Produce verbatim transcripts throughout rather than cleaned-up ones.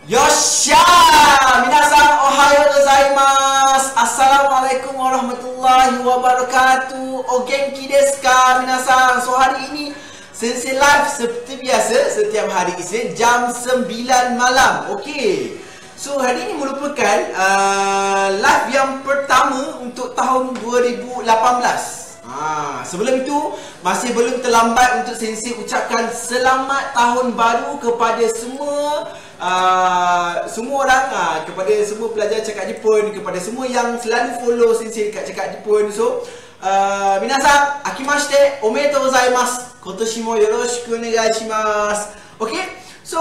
Yosha! Minasan ohayo gozaimasu. Assalamualaikum warahmatullahi wabarakatuh. O genki desu ka minasan? So hari ini Sensei live seperti biasa setiap hari Isnin jam sembilan malam. Okey. So hari ini merupakan uh, live yang pertama untuk tahun dua ribu lapan belas. Ha, sebelum itu masih belum terlambat untuk Sensei ucapkan selamat tahun baru kepada semua uh, semua orang, uh, kepada semua pelajar cakap Jepun, kepada semua yang selalu follow Sensei dekat cakap Jepun. So uh, minasan akimashite omedetou gozaimasu. Kotoshi mo yoroshiku onegai shimasu. Okay, so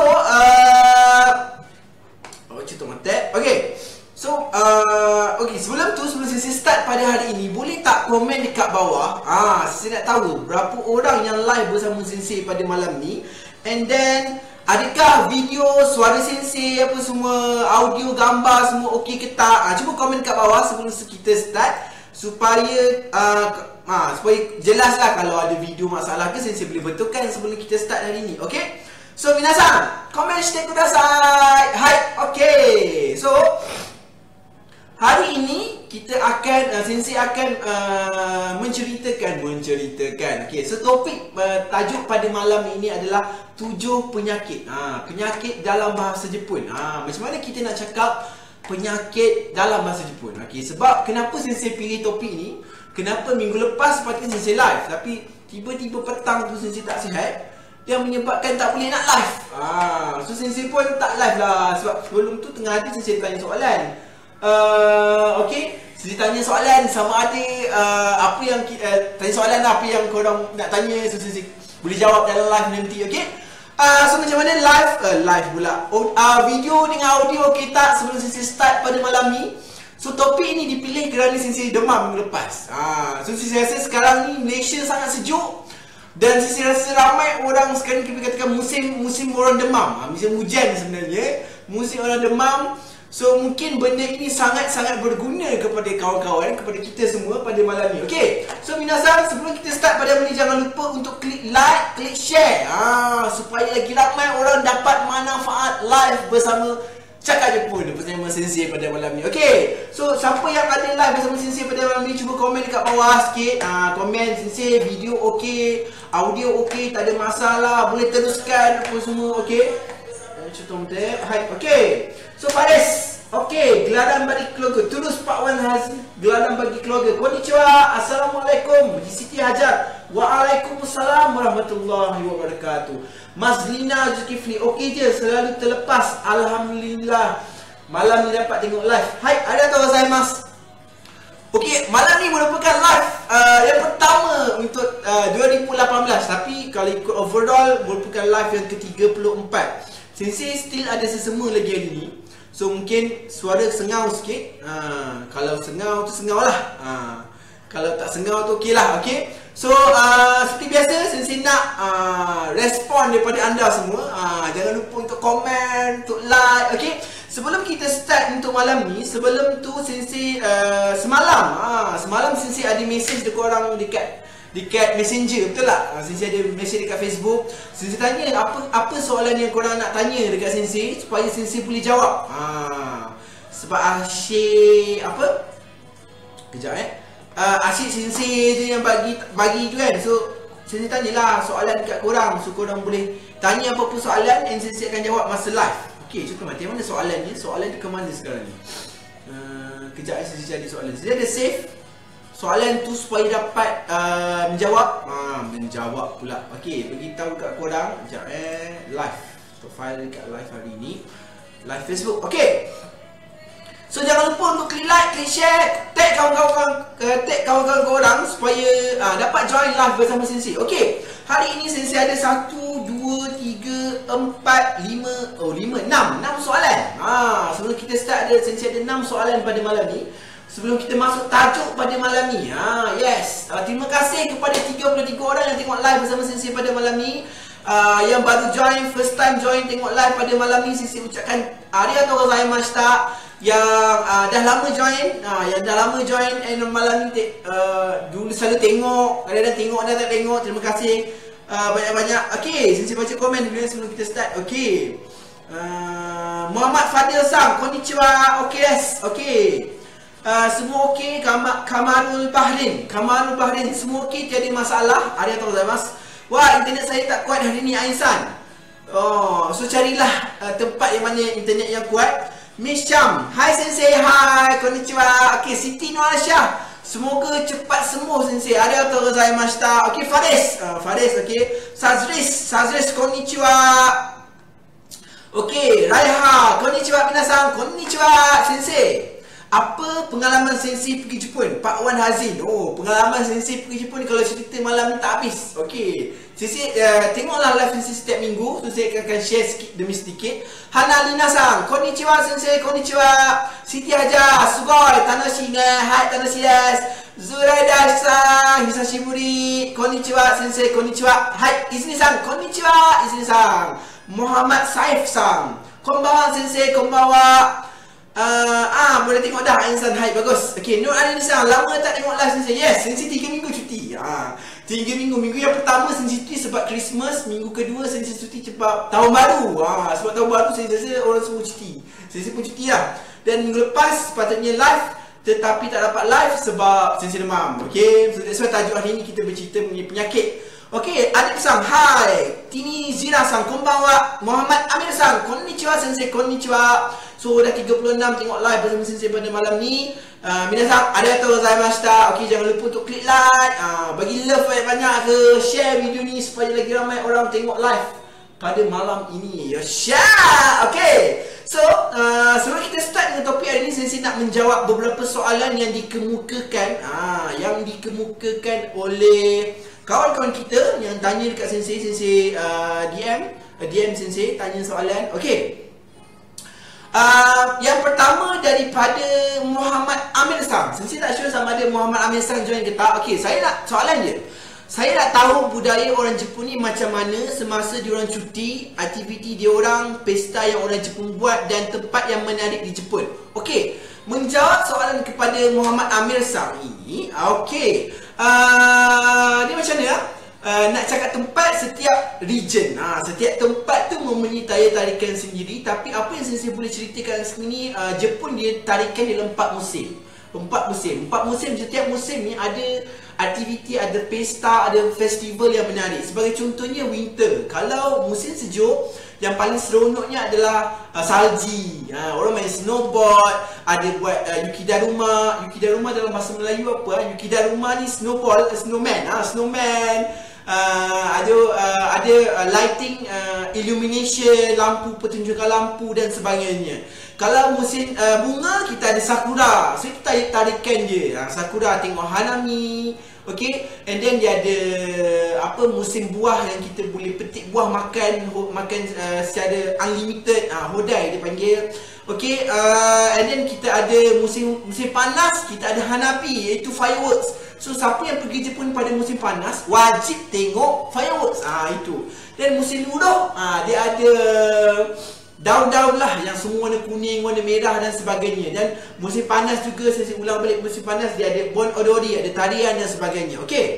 uh, oh, cuta mate. Okay. So, uh, okay, sebelum tu, sebelum Sensei start pada hari ini, boleh tak komen dekat bawah? Ah, Sensei nak tahu berapa orang yang live bersama Sensei pada malam ni. And then, adakah video, suara Sensei, apa semua, audio, gambar, semua okey ke tak? Ah, cuba komen dekat bawah sebelum kita start. Supaya, uh, ah, supaya jelas lah kalau ada video masalah ke, Sensei boleh betulkan sebelum kita start hari ini. Okay? So, minasan, komen shite kudasai. Hai, okay. So, hari ini kita akan uh, Sensei akan uh, menceritakan menceritakan. Okey, so topik uh, tajuk pada malam ini adalah tujuh penyakit. Ha, penyakit dalam bahasa Jepun. Ha, macam mana kita nak cakap penyakit dalam bahasa Jepun? Okey, sebab kenapa Sensei pilih topik ni? Kenapa minggu lepas sepatutnya Sensei live, tapi tiba-tiba petang tu Sensei tak sihat, yang menyebabkan tak boleh nak live. Ha, so Sensei pun tak live lah sebab sebelum tu tengah hari Sensei tanya soalan. Uh, okay, Sensei tanya soalan sama ada uh, apa yang uh, tanya soalan apa yang korang nak tanya, so Sensei boleh jawab dalam live nanti. Okay, uh, so macam mana live uh, live pula oh, uh, video dengan audio kita sebelum Sensei start pada malam ni. So topik ini dipilih kerana Sensei demam minggu lepas. uh, So Sensei rasa sekarang ni Malaysia sangat sejuk, dan Sensei rasa ramai orang sekarang kita katakan musim musim orang demam, uh, musim hujan sebenarnya, musim orang demam. So mungkin benda ini sangat-sangat berguna kepada kawan-kawan, kepada kita semua pada malam ni. Okay, so minasan, sebelum kita start pada malam ni, jangan lupa untuk klik like, klik share, ah, supaya lagi ramai orang dapat manfaat live bersama Cakap Jepun bersama Sensei pada malam ni. Okay, so siapa yang ada live bersama Sensei pada malam ni, cuba komen dekat bawah sikit. ah, Komen Sensei, video ok, audio ok, tak ada masalah, boleh teruskan apa semua. Okay, contoh mute. Hai, okay. So Faris, okay, gelaran bagi keluarga. Terus Pak Wan Hazi, gelaran bagi keluarga. Konnichiwa, Assalamualaikum. Siti Hajar, Waalaikumsalam warahmatullahi wabarakatuh. Mas Lina Zulkifli, okey je, selalu terlepas. Alhamdulillah, malam ni dapat tengok live. Hai, ada tahu saya mas. Okey, malam ni merupakan live uh, yang pertama untuk uh, dua ribu lapan belas. Tapi kalau ikut overall, merupakan live yang ke tiga puluh empat. Sensei still ada sesama lagi hari ni. So mungkin suara sengau sikit. ha, Kalau sengau tu sengau lah. ha, Kalau tak sengau tu okey lah. Okay, so uh, seperti biasa Sensei nak uh, respon daripada anda semua. ha, Jangan lupa untuk komen, untuk like. Okay, sebelum kita start untuk malam ni, sebelum tu Sensei uh, Semalam ha, Semalam Sensei ada mesej dekat orang dekat dekat Messenger, betul tak? Ha, Sensei ada mesej dekat Facebook. Sensei tanya apa apa soalan yang korang nak tanya dekat Sensei supaya Sensei boleh jawab. Ha, sebab asyik apa? Kejap eh. Uh, asyik Sensei je yang bagi bagi tu kan. So Sensei tanyalah soalan dekat korang, so korang boleh tanya apa-apa soalan dan Sensei akan jawab masa live. Okey, contoh macam mana soalannya? Soalan ke mana sekarang ni? Uh, kejap eh, Sensei cari soalan. Sensei ada save soalan tu supaya dapat uh, menjawab. Ha, menjawab pula. Okey, beritahu kat korang. Sekejap eh. Live. Profile dekat live hari ni. Live Facebook. Okey. So jangan lupa untuk klik like, klik share, tag kawan-kawan, uh, tag kawan-kawan korang supaya uh, dapat join live bersama Sensei. Okey. Hari ini Sensei ada satu, dua, tiga, empat, lima, oh lima, enam. enam soalan. Ha, sebelum kita start ada Sensei ada enam soalan pada malam ni. Sebelum kita masuk tajuk pada malam ni, ha, yes, uh, terima kasih kepada tiga puluh tiga orang yang tengok live bersama Sensei pada malam ni. uh, Yang baru join, first time join tengok live pada malam ni, Sensei ucapkan arigatou gozaimashita. Yang uh, dah lama join, uh, yang dah lama join eh, malam ni uh, dulu selalu tengok, kadang-kadang tengok, dah tak tengok, terima kasih uh, banyak-banyak. Okay, Sensei baca komen dulu sebelum kita start. Okay, uh, Muhammad Fadil Sang, konnichiwa. Okey yes, okey. Uh, semua okey. Kam Kamarul Bahrin, Kamarul Bahrin, semua okey, tiada masalah. Arigatou gozaimasu. Wah, internet saya tak kuat hari ni, Aisan. Oh, so carilah uh, tempat yang mana internet yang kuat. Miss Cham, hai sensei, hai, konnichiwa. Okey, Siti Nur Aisyah, semoga cepat sembuh sensei. Arigatou gozaimashita. Okey, Faris, uh, Faris, okey. Sazris, Sazris, konnichiwa. Okey, Raiha, konnichiwa minasan, konnichiwa sensei. Apa pengalaman sensei pergi Jepun? Pak Wan Hazin. Oh, pengalaman sensei pergi Jepun ni kalau cerita malam ni tak habis. Okey. Sensei uh, tengoklah live sensei setiap minggu. So saya akan share sikit demi sedikit. Hana Lina-san, konnichiwa sensei, konnichiwa. Siti Haja, sugoi, tanoshi ne. Hai, tanoshi desu. Zuraida-san, hisashiburi. Konnichiwa sensei, konnichiwa. Hai, Izumi-san, konnichiwa. Izumi-san. Muhammad Saif-san, konbanwa sensei, konbanwa. Uh, ah, boleh tengok dah Insan. Hai, bagus. Okey, Nur Alisa, lama tak tengok live sensei. Yes, sensei tiga minggu cuti. Ah, tiga minggu. Minggu yang pertama sensei cuti sebab Christmas, minggu kedua sensei cuti sebab tahun baru. Ah, sebab tahun baru sensei rasa orang semua cuti. Sensei pun cuti lah. Dan minggu lepas sepatutnya live, tetapi tak dapat live sebab sensei demam. Okey, so that's why tajuk hari ni kita bercerita mengenai penyakit. Okey, Adib-san, hai. Tini Zira-san, konbanwa. Muhammad Amir-san, konnichiwa sensei, konnichiwa. So dah tiga puluh enam tengok live bersama sensei pada malam ni. Uh, Minasan, arigatou gozaimashita. Okey, jangan lupa untuk klik like, uh, bagi love banyak-banyak ke, share video ni supaya lagi ramai orang tengok live pada malam ini. Ya, share. Okey. So, uh, sebelum kita start dengan topik hari ini, sensei nak menjawab beberapa soalan yang dikemukakan, uh, yang dikemukakan oleh kawan-kawan kita yang tanya dekat sensei. Sensei uh, D M, uh, D M sensei tanya soalan. Okey. Uh, yang pertama daripada Muhammad Amir Sang. Sensei tak sure sama ada Muhammad Amir Sang join ke tak. Okey, saya nak soalan dia. Saya nak tahu budaya orang Jepun ni macam mana semasa diorang cuti, aktiviti diorang, pesta yang orang Jepun buat dan tempat yang menarik di Jepun. Okey, menjawab soalan kepada Muhammad Amir Sang ini, okey. Uh, ni macam mana? Uh, nak cakap tempat, setiap region, ha, setiap tempat tu mempunyai daya tarikan sendiri. Tapi apa yang saya boleh ceritakan sini, uh, Jepun dia tarikan dalam empat musim. Empat musim, empat musim. Setiap musim ni ada aktiviti, ada pesta, ada festival yang menarik. Sebagai contohnya winter. Kalau musim sejuk, yang paling seronoknya adalah uh, salji. Ha, orang main snowboard, ada buat uh, yukidaruma. Yukidaruma dalam bahasa Melayu apa? Yukidaruma ni snowball, uh, snowman. Ha, snowman. Uh, ada uh, ada uh, lighting, uh, illumination, lampu, pertunjukan lampu dan sebagainya. Kalau musim uh, bunga, kita ada sakura. So itu tarik tarikan dia. Uh, sakura tengok hanami. Okay, and then dia ada apa, musim buah yang kita boleh petik buah makan, makan uh, secara unlimited, uh, hodai dia panggil. Okay, uh, and then kita ada musim musim panas, kita ada hanabi, iaitu fireworks. So siapa yang pergi Jepun pada musim panas wajib tengok fireworks. Ah, itu. Dan musim luruh, ah, dia ada daun-daun lah yang semua warna kuning, warna merah dan sebagainya. Dan musim panas juga, saya ulang balik, musim panas dia ada bon odori, ada tarian dan sebagainya. Okey.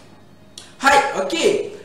Hai, okey.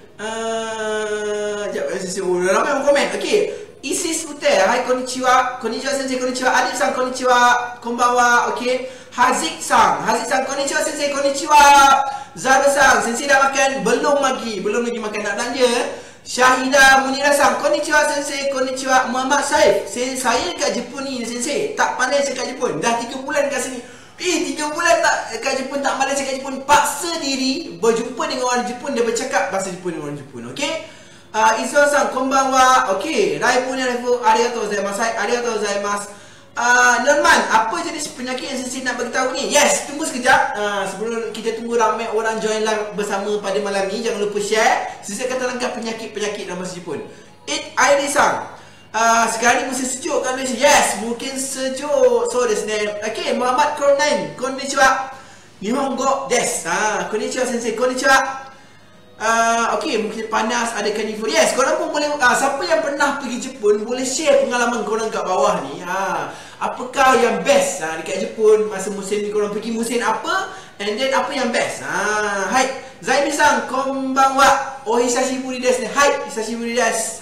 Uh, sekejap, saya oh, ramai orang komen. Okey. Isis Uter, hai, konnichiwa. Konnichiwa sensei, konnichiwa. Adib-san, konnichiwa. Konbanwa, okey. Hazik-san, Hazik-san, konnichiwa sensei, konnichiwa. Zara-san, sensei dah makan? Belum lagi, belum lagi makan, nak belanja. Syahida Munira-san, konnichiwa sensei, konnichiwa. Muhammad Saif, saya, saya kat Jepun ni sensei, tak pandai cakap Jepun. Dah tiga bulan kat sini. Eh, tiga bulan tak kat Jepun, tak pandai cakap Jepun. Paksa diri berjumpa dengan orang Jepun, dia bercakap bahasa Jepun dengan orang Jepun, okey? Uh, Iso-san, konbanwa. Okey, Raipunya Raipu, arigatou gozaimasu. Arigatou gozaimasu. Uh, Norman, apa jenis penyakit yang sensei nak beritahu ni? Yes, tunggu sekejap. uh, Sebelum kita tunggu ramai orang join live bersama pada malam ni, jangan lupa share. Sensei akan terangkan penyakit-penyakit dalam bahasa Jepun. It Airisang, uh, sekarang ni musim sejuk kan Malaysia? Yes, mungkin sejuk. So desu ne. Okay, Muhammad Kornain, konnichiwa. Nihongo desu. Ah, konnichiwa sensei, konnichiwa. Uh, okay, mungkin panas, ada carnivore. Yes, korang pun boleh, uh, siapa yang pernah pergi Jepun boleh share pengalaman korang kat bawah ni. ha, Apakah yang best uh, dekat Jepun masa musim ni, korang pergi musim apa, and then apa yang best. ha, Hai, Zaimi-san, konbanwa. Oh, hisashiburi desu ne. Hai, hisashiburi desu. Hai,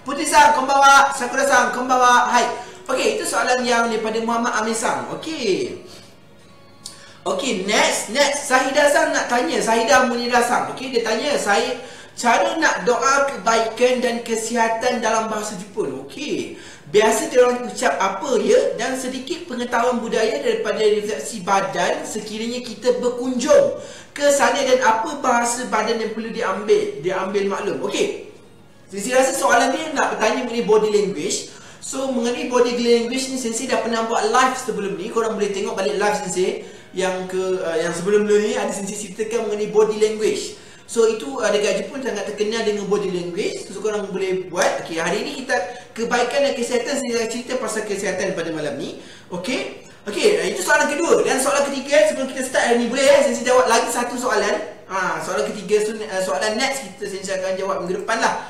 Putri-san, konbawa. Sakura-san, konbawa. Hai. Okey, itu soalan yang daripada Muhammad Amir-san. Okey. Okey, next. Next. Sahida-san nak tanya. Sahida Munira-san. Okey, dia tanya, saya cara nak doa kebaikan dan kesihatan dalam bahasa Jepun. Okey. Biasa dia orang ucap apa ya, dan sedikit pengetahuan budaya daripada refleksi badan sekiranya kita berkunjung ke sana, dan apa bahasa badan yang perlu diambil diambil maklum. Okey. Saya rasa soalan dia nak bertanya mengenai body language. So mengenai body language ni Sensei dah pernah buat live sebelum ni. Korang boleh tengok balik live Sensei yang ke uh, yang sebelum ni ada Sensei ceritakan mengenai body language. So itu uh, dekat Jepun sangat terkenal dengan body language. So korang boleh buat. Okey, hari ni kita kebaikan dan kesihatan. Saya cerita pasal kesihatan pada malam ni. Okey. Okey, itu soalan kedua. Dan soalan ketiga sebelum kita start hari ni, boleh eh saya jawab lagi satu soalan. Ha, soalan ketiga, so, uh, soalan next kita saya akan jawab minggu depan lah.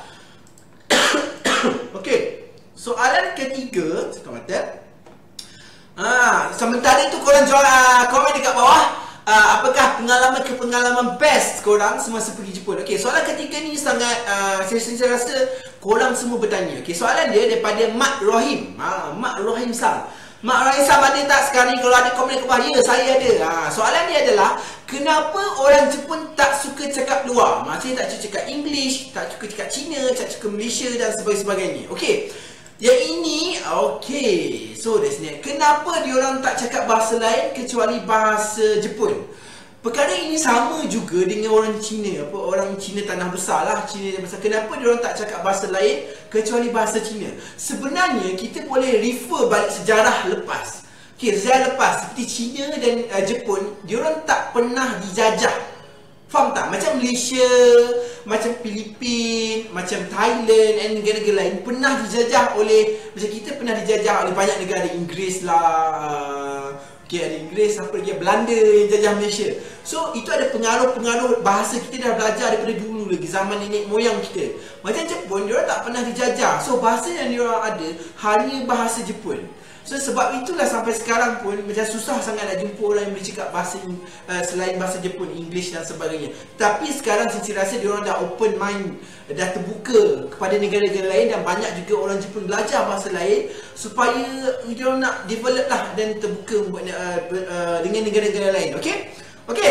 Okey. Soalan ketiga, sekarang mata. Ah, sementara itu korang jual uh, komen dekat bawah. Uh, apakah pengalaman ke pengalaman best korang semasa pergi Jepun? Okey, soalan ketiga ni sangat uh, saya, saya rasa korang semua bertanya. Okey, soalan dia daripada Mak Rohim. Ha, Mak Rohim Sam. Mak Rohim Sam ada tak sekarang ni? Kalau ada komen ke bawah, ya saya ada. Ha, soalan dia adalah, kenapa orang Jepun tak suka cakap luar? Maksudnya tak suka cakap English, tak suka cakap Cina, tak suka Malaysia dan sebagainya. Okey. Yang ini, okey. So, that's it. Kenapa diorang tak cakap bahasa lain kecuali bahasa Jepun? Perkara ini sama juga dengan orang Cina. Apa, orang Cina tanah besar lah. Cina tanah besar. Kenapa diorang tak cakap bahasa lain kecuali bahasa Cina? Sebenarnya, kita boleh refer balik sejarah lepas. Okey, sejarah lepas. Seperti Cina dan uh, Jepun, diorang tak pernah dijajah. Faham tak? Macam Malaysia, macam Filipin, macam Thailand dan negara-negara lain pernah dijajah oleh, macam kita pernah dijajah oleh banyak negara. Inggeris lah, uh, okay, ada Inggeris, apa lagi, Belanda yang jajah Malaysia. So itu ada pengaruh-pengaruh bahasa kita dah belajar daripada dulu lagi, zaman nenek moyang kita. Macam Jepun, diorang tak pernah dijajah. So bahasa yang diorang ada hanya bahasa Jepun. So sebab itulah sampai sekarang pun macam susah sangat nak jumpa orang yang boleh cakap bahasa uh, selain bahasa Jepun, English dan sebagainya. Tapi sekarang saya rasa diorang dah open mind, dah terbuka kepada negara-negara lain, dan banyak juga orang Jepun belajar bahasa lain supaya diorang nak develop lah dan terbuka buat, uh, uh, dengan negara-negara lain. Okey? Okey.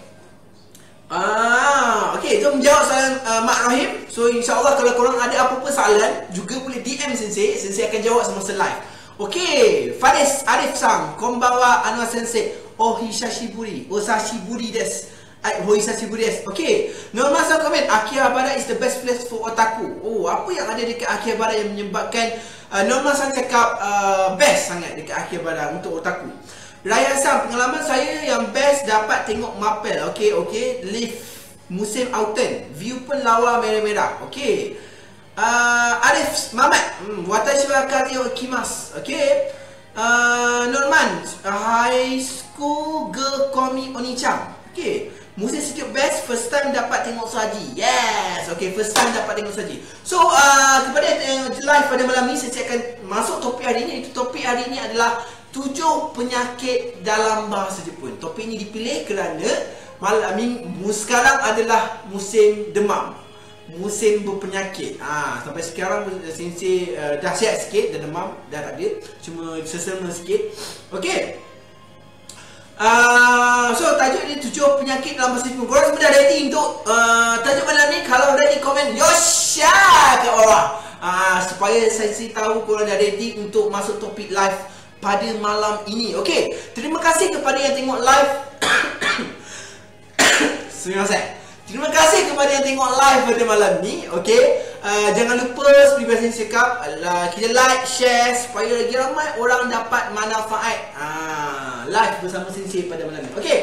Ah, okey, jom menjawab soalan uh, Mak Rahim. So insya-Allah kalau korang ada apa-apa soalan juga boleh D M Sensei. Sensei akan jawab semasa live. Okey, Faris Arif Sang, konbawa Anwar Sensei. Oh hishashiburi, osashiburi desu. Ai, oh hishashiburi desu. Okey, Norma Sang komen, Akihabara is the best place for otaku. Oh, apa yang ada dekat Akihabara yang menyebabkan uh, Norma Sang cakap uh, best sangat dekat Akihabara untuk otaku? Raya Sang, pengalaman saya yang best dapat tengok Mapel. Okey, okey, live musim autumn. View pun lawa merah-merah. Okey. Uh, Arif Mamat, hmm, watashi wa kari o ikimasu. Okay. uh, Norman, high school girl call me Oni-chan. Okay. Musim sikit best, first time dapat tengok saji. Yes. Okay, first time dapat tengok saji. So uh, kepada uh, live pada malam ni, saya akan masuk topik hari ni. Itu topik hari ni adalah tujuh penyakit dalam bahasa Jepun. Topik ini dipilih kerana malam ni sekarang adalah musim demam, musim berpenyakit. Ah, sampai sekarang Sensei uh, dah sihat sikit, dah demam, dah tak ada, cuma sesama sikit. Okey. Uh, so tajuk ni tujuh penyakit dalam bahasa Jepun. Korang semua dah ready untuk uh, tajuk malam ni? Kalau ready, komen Yosha kat bawah. Ah, supaya Sensei tahu korang dah ready untuk masuk topik live pada malam ini. Okey. Terima kasih kepada yang tengok live. Terima kasih. Terima kasih kepada yang tengok live pada malam ni. Okey, uh, jangan lupa seperti biasa saya cakap, uh, kita like, share supaya lagi ramai orang dapat manfaat uh, live bersama Sensei pada malam ni. Okey.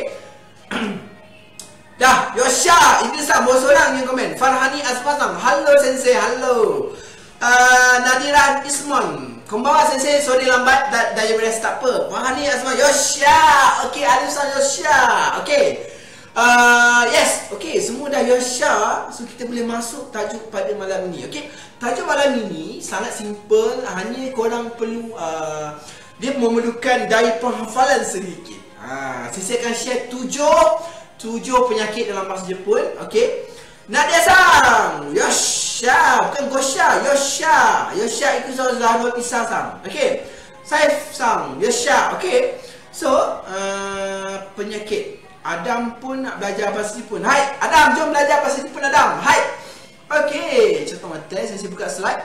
Dah, Yosha, itu sama seorang yang komen. Farhani Azmatang, hello Sensei, hello. Uh, Nadira Ismon, konbawa Sensei, sorry lambat, dah dah beres, tak apa. Farhani Azmatang, Yosha. Okey, Alisan Yosha. Okey. Uh, yes, okey, semua dah Yosha. So kita boleh masuk tajuk pada malam ni. Okey, tajuk malam ini sangat simple. Hanya korang perlu uh, dia memerlukan daya penghafalan sedikit. uh, Saya akan share tujuh Tujuh penyakit dalam bahasa Jepun. Okey, Nadia Sang, Yosha. Yosha, bukan Gosha, Yosha. Yosha itu saudara pisang sang. Okey. Saif sang, Yosha. Okey. So, uh, penyakit. Adam pun nak belajar bahasa Jepun. Hai, Adam, jom belajar bahasa Jepun, Adam. Hai. Okey, contoh mata saya buka slide.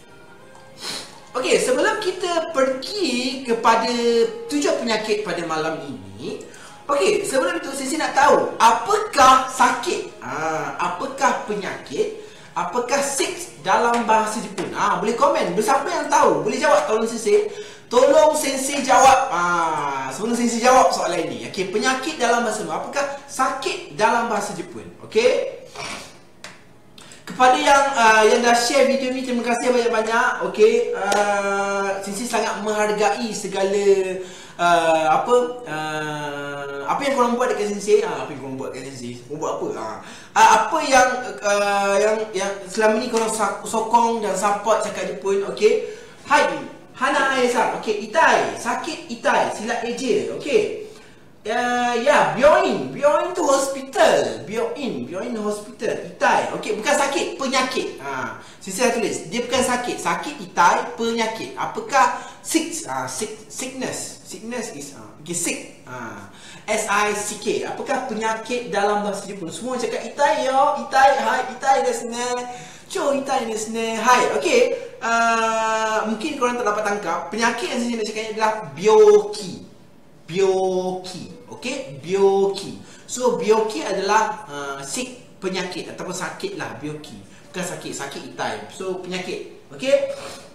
Okey, sebelum kita pergi kepada tujuh penyakit pada malam ini, okey, sebelum itu saya nak tahu apakah sakit, ha, apakah penyakit, apakah sick dalam bahasa Jepun. Ah, ha, boleh komen. Siapa yang tahu? Boleh jawab, tolong sensei. Tolong sensei jawab. Ah, ha, sebelum sensei jawab soalan ini. Okey, penyakit dalam bahasa Jepun. Apakah sakit dalam bahasa Jepun? Okey. Kepada yang uh, yang dah share video ni, terima kasih banyak-banyak. Okey, uh, sensei sangat menghargai segala uh, apa uh, apa yang korang buat dekat sensei. Ah, apa yang korang buat dekat sensei? Korang buat apa? Ah, uh, apa yang uh, yang yang selama ni korang sokong dan support cakap Jepun. Okey. Hai Hana Aysan. Okey, itai, sakit itai, silat eja. Okey. Uh, ya, yeah, byoin. Byoin tu hospital. Byoin, byoin hospital. Itai. Okey, bukan sakit, penyakit. Ha, saya tulis. Dia bukan sakit. Sakit itai, penyakit. Apakah sick? Ah, sick, sickness. Sickness is ah, okay, sick. Ah, S I C K. Apakah penyakit dalam bahasa Jepun? Semua cakap itai yo, itai, hai, itai desu ne. Cho itai desu ne. Hai, okey. Uh, mungkin korang tak dapat tangkap. Penyakit yang saya nak cakap adalah byoki. Byoki. Okey, byoki. So byoki adalah uh, sick, penyakit ataupun sakit lah, byoki. Bukan sakit, sakit itai. So penyakit. Okey.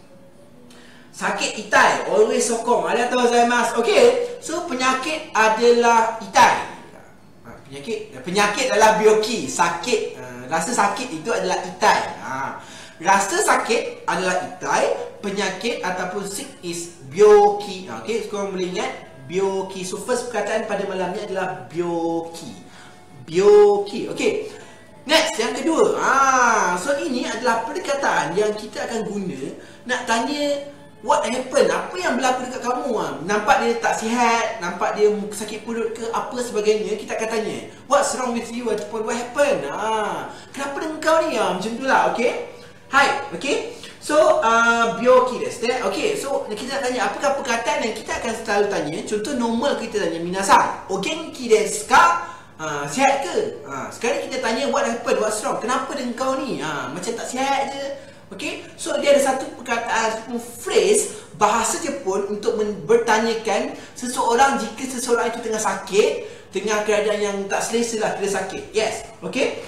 Sakit itai, always sokong. Ada tahu saya mas. Okey. So penyakit adalah itai. Penyakit penyakit adalah byoki, sakit. Uh, rasa sakit itu adalah itai. Ha. Rasa sakit adalah itai, penyakit ataupun sick is byoki. Okey, korang boleh ingat byoki. So first perkataan pada malam ni adalah byoki. Byoki. Okey. Next, yang kedua. Ah, so ini adalah perkataan yang kita akan guna nak tanya what happened, apa yang berlaku dekat kamu. Ah. Nampak dia tak sihat, nampak dia sakit perut ke apa sebagainya, kita akan tanya what's wrong with you ataupun what happened. Ah, kenapa dengan kau ni? Ah, macam tu lah. Okey. Hai, okey. So, uh, byoki desu ne. Okey, so kita nak tanya apakah perkataan yang kita akan selalu tanya. Contoh normal kita tanya minasan, o genki desu ka? Ha, sihat ke? Ha, sekarang kita tanya what happened, what's wrong? Kenapa dengan kau ni? Ha, macam tak sihat je. Okey, so dia ada satu perkataan, satu phrase bahasa Jepun untuk bertanyakan seseorang jika seseorang itu tengah sakit, tengah keadaan yang tak selesa lah, kena sakit. Yes, okey.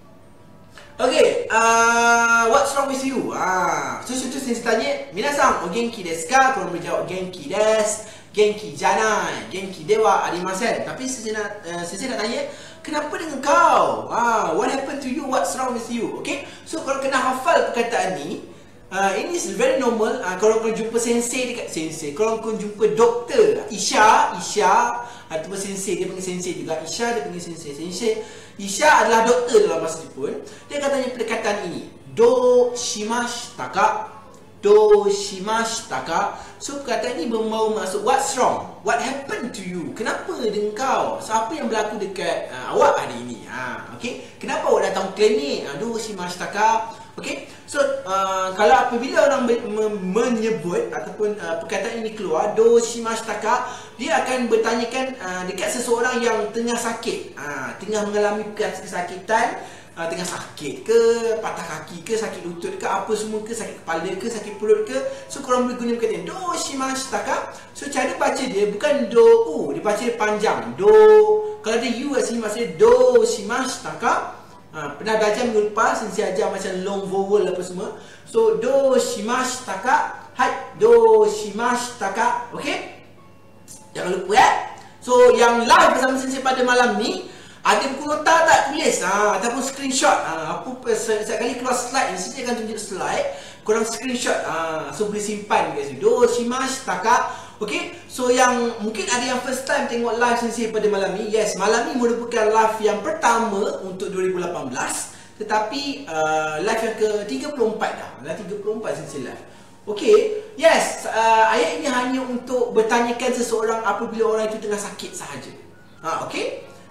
Okay, uh, what's wrong with you? Ah, so contoh saya tanya, minasan o genki desu ka? Korang boleh jawab genki desu, genki janai, genki dewa arimasen. Tapi saya nak uh, saya nak tanya, kenapa dengan kau? Ah, what happened to you? What's wrong with you? Okay, so korang kena hafal perkataan ni. Uh, ini is very normal. Uh, kalau korang jumpa sensei dekat sensei, kalau korang jumpa doktor Isha, Isha ataupun sensei, dia panggil sensei juga. Isha dia panggil sensei. Sensei Isha adalah doktor dalam bahasa Jepun. Dia akan tanya perkataan ini. Do shimashita ka? Do shimashita ka? So perkataan ini membawa maksud what's wrong? What happened to you? Kenapa dengan kau? So apa yang berlaku dekat uh, awak hari ini? Ha, okay? Kenapa awak datang klinik? Uh, do shimashita ka? Okay? So uh, kalau apabila orang menyebut ataupun uh, perkataan ini keluar, do shimashita ka, dia akan bertanyakan uh, dekat seseorang yang tengah sakit, uh, tengah mengalami kesakitan, uh, tengah sakit ke, patah kaki ke, sakit lutut ke, apa semua ke, sakit kepala ke, sakit perut ke. So korang boleh guna perkataan do shimashita ka. So cara baca dia bukan do u, dia baca dia panjang. Do, kalau ada u kat sini maksudnya do shimashita ka. Ha, pernah belajar minggu lepas, sensei ajar macam long vowel apa semua. So do shimashita ka? Hai, do shimashita ka? Okey? Jangan lupa ya. So yang live bersama sensei pada malam ni, ada buku nota tak tulis? Ha, ataupun screenshot. Ha, apa setiap kali keluar slide ni, sensei akan tunjuk slide, korang screenshot. Ha, so boleh simpan guys. Do shimashita ka? Okey, so yang mungkin ada yang first time tengok live sensei pada malam ni. Yes, malam ni merupakan live yang pertama untuk dua ribu lapan belas. Tetapi uh, live yang ke tiga puluh empat dah. Dah tiga puluh empat sensei live. Okey, yes, uh, ayat ini hanya untuk bertanyakan seseorang apabila orang itu tengah sakit sahaja. Ha, okey.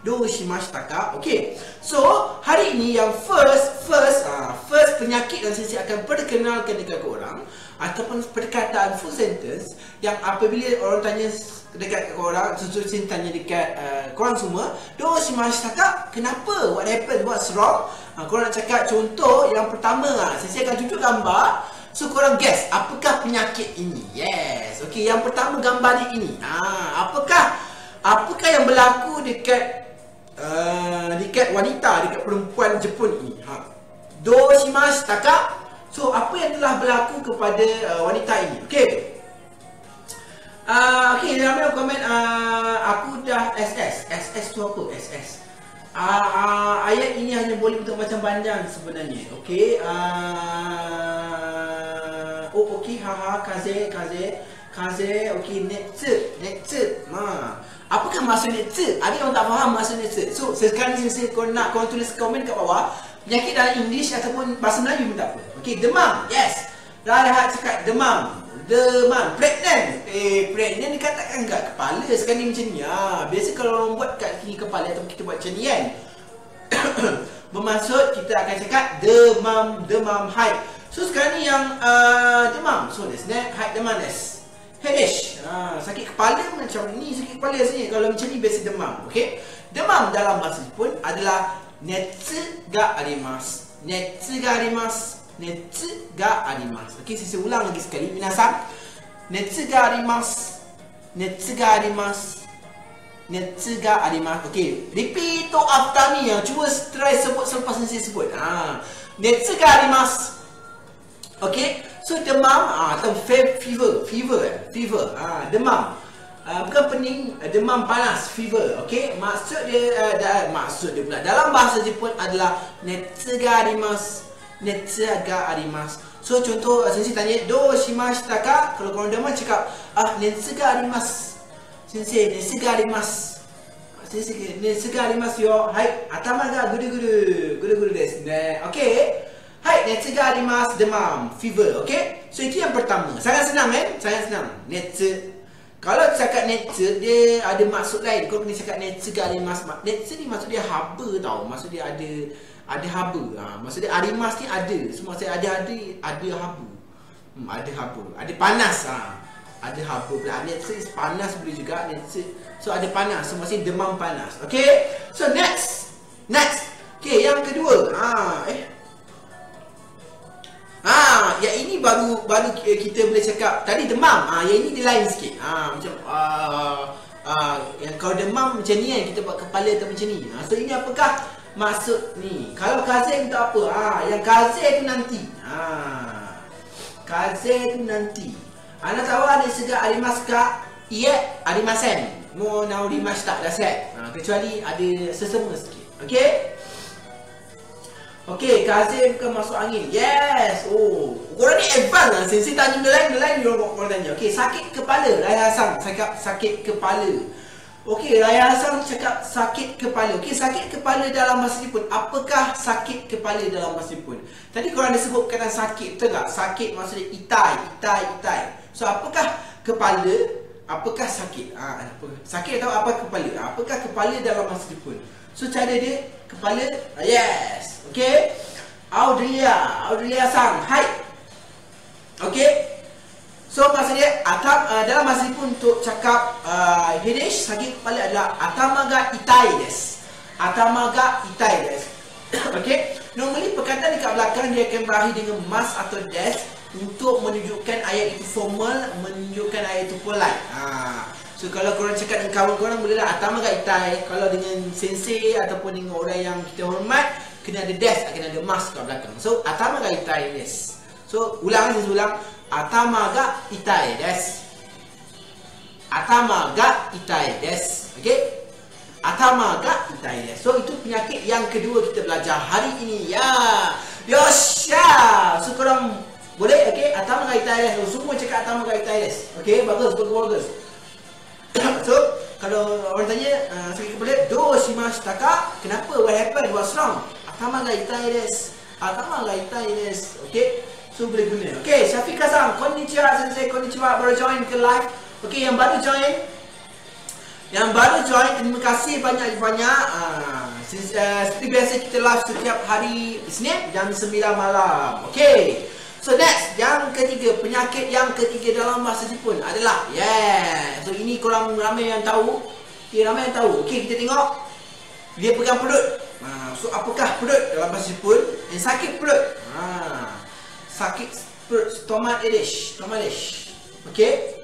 Doshimashita ka? Okay. So, hari ini yang first, first, uh, first penyakit yang sensei akan perkenalkan dekat korang ataupun perkataan full sentence yang apabila orang tanya dekat korang, sensei tanya dekat uh, korang semua, Doshimashita ka? Kenapa? What happened? What's wrong? Uh, korang nak cakap contoh yang pertama lah. Sensei akan tunjuk gambar. So, korang guess, apakah penyakit ini? Yes. Okay, yang pertama gambar ni ini. Ha, apakah apakah yang berlaku dekat uh, dekat wanita, dekat perempuan Jepun ini? Ha. Doshimashita ka? So, apa yang telah berlaku kepada uh, wanita ini? Okay. Uh, okay, dalam komen uh, aku dah S S. S S tu apa? S S. Uh, uh, ayat ini hanya boleh untuk macam panjang sebenarnya. Okay. Uh, oh, okay. Haha. Kaze, kaze. Kaze. Okay. Netsu. Netsu. Ma. Apakah maksud netsu? Ada yang tak faham maksud netsu. So, sekarang ni saya korang nak korang tulis komen kat bawah. Penyakit dalam English ataupun bahasa Melayu pun tak apa. Okay. Demam. Yes. Raihat cakap demam. Demam. Pregnant. Eh, pregnant dikatakan kat kepala sekali macam ni. Ha, biasa kalau orang buat kat kiri kepala atau kita buat macam ni kan. Bermaksud kita akan cakap demam, demam, haid. So sekarang ni yang uh, demam. So that's that. Haid demam des. Headache. Ha, sakit kepala macam ni, sakit kepala rasanya. Kalau macam ni biasa demam. Okay. Demam dalam bahasa Jepun adalah netsu ga arimasu. Netsu ga arimasu. Netsu ga arimasu. Okay, saya ulang lagi sekali. Minasan, netsu ga arimasu. Netsu ga arimasu. Netsu ga arimasu. Okay, repeat to after me. Cuba try sebut selepas saya sebut. Ha, netsu ga arimasu. Okay, so demam ha, atau fever, fever, fever. Ha, demam. Uh, bukan pening, uh, demam panas, fever. Okay, maksud dia, uh, da, maksud dia pula dalam bahasa Jepun adalah netsu ga arimasu. Netsu ga arimasu. So contoh sensei tanya doshimashita ka? Kalau korang demam cakap ah netsu ga arimasu. Sensei netsu ga arimasu. Sensei netsu ga arimasu yo. Hai, atama ga guru-guru. Guru-guru desu ne. Okay. Hai, netsu ga arimasu, demam, fever. Okay. So itu yang pertama. Sangat senang kan? Sangat senang. Netsu. Kalau cakap netsu dia ada maksud lain. Kau kena cakap netsu ga arimasu. Netsu ni maksud dia haba tau. Maksud dia ada ada haba. Ha, maksud dia arimas ni ada. Semua saya ada ada ada haba. Hmm, ada haba. Ada panas. Ha. Ada haba pula. Netsu panas boleh juga. Netsu. So ada panas. So maksudnya demam panas. Okay. So next. Next. Okay, yang kedua. Ha, eh. Ha, yang ini baru baru kita boleh cakap. Tadi demam. Ha, yang ini dia lain sikit. Ha, macam uh, uh, yang kalau demam macam ni kan, kita buat kepala atau macam ni. Ha, so ini apakah maksud ni? Kalau kaze itu apa? Ha, yang kaze itu nanti. Ha, kaze itu nanti. Anda tahu ada segala arimasu ka? Iya, arimasen. Mo naorimashita. That's it. Ha, kecuali ada sesama sikit. Okay? Okay, kaze bukan masuk angin. Yes. Oh, korang ni advance lah. Sensei tanya benda lain, benda lain korang tanya. Okay, sakit kepala. Raya Hassan cakap sakit kepala. Okay, Raya Hassan cakap sakit kepala. Okay, sakit kepala dalam bahasa Jepun. Apakah sakit kepala dalam bahasa Jepun? Tadi korang ada sebut perkataan sakit, betul tak? Sakit maksudnya itai, itai, itai. So, apakah kepala? Apakah sakit? Ha, apa? Sakit atau apa kepala? Apakah kepala dalam bahasa Jepun? So, cara dia kepala. Yes. Okay. Audria, Audria sang. Hai. Okay. So maksud dia atam, uh, dalam bahasa Jepun untuk cakap uh, headache, sakit kepala adalah atama ga itai desu. Atama ga itai desu. Okay. Normally perkataan dekat belakang dia akan berakhir dengan mas atau des untuk menunjukkan ayat itu formal, menunjukkan ayat itu polite. Ha. So kalau korang cakap dengan kawan korang bolehlah atama ga itai. Kalau dengan sensei ataupun dengan orang yang kita hormat, kena ada des, kena ada mas kat belakang. So atama ga itai desu. So ulang saya ulang. Atama ga itai desu. Atama ga itai desu. Okay? Atama ga itai desu. So itu penyakit yang kedua kita belajar hari ini. Ya. Yosha. So korang boleh? Okay? Atama ga itai desu. Semua cakap atama ga itai desu. Okay? Bagus. Bagus. Bagus. So kalau orang tanya uh, sakit kepala, doshimashita ka? Kenapa? What happened? What's wrong? Atama ga itai desu. Atama ga itai desu. Okay? So boleh guna. Okay, Syafiqah-san, konnichiwa sensei, konnichiwa, baru join ke live. Okay, yang baru join, Yang baru join, terima kasih banyak-banyak. uh, Seperti biasa kita live setiap hari Isnin jam sembilan malam. Okay, so next, yang ketiga, penyakit yang ketiga dalam bahasa Jepun adalah, yeah, so ini korang ramai yang tahu. Okay, ramai yang tahu. Okay, kita tengok. Dia pegang perut. ha, So apakah perut dalam bahasa Jepun? Yang sakit perut, ha, sakit perut, stomach edish, stomach edish. Okay,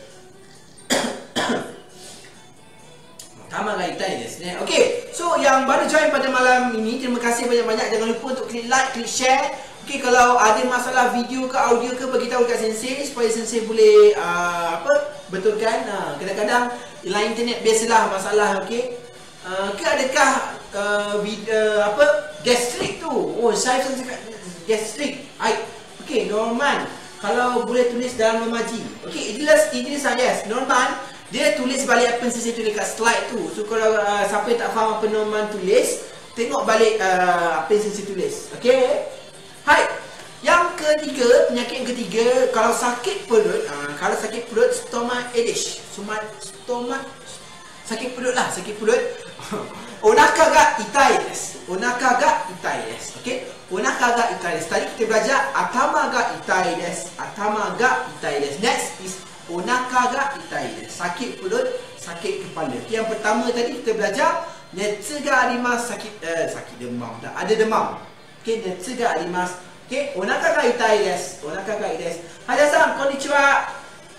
Tama ga itai desu ne. Okay, so yang baru join pada malam ini, terima kasih banyak-banyak. Jangan lupa untuk klik like, klik share. Okay, kalau ada masalah video ke audio ke, beritahu kat Sensei supaya Sensei boleh uh, apa betulkan. uh, Kadang-kadang line internet biasalah masalah. Okay, uh, ke adakah uh, video, uh, apa gastrik tu? Oh, saya cakap gastrik. Hai. Okay, Norman, kalau boleh tulis dalam remaji. Okay, Idris, Idris yes, Norman, dia tulis balik apa yang saya tulis dekat slide tu. So kalau uh, siapa yang tak faham apa Norman tulis, tengok balik uh, apa yang saya tulis. Okay. Hai. Yang ketiga, penyakit yang ketiga, kalau sakit perut, uh, kalau sakit perut, stomach edish. Stomach, stomach, sakit perut lah, sakit perut. Onaka ga itai desu. Onaka ga itai desu. Okay. Onaka ga itai desu. Tadi kita belajar atama ga itai desu. Atama ga itai desu. Next is onaka ga itai desu. Sakit perut, sakit kepala. Okay, yang pertama tadi kita belajar netsu ga arimasu, sakit uh, sakit demam dah. Ada demam. Okay, netsu ga arimasu. Okay, onaka ga itai desu. Onaka ga itai desu. Haja-san, konnichiwa.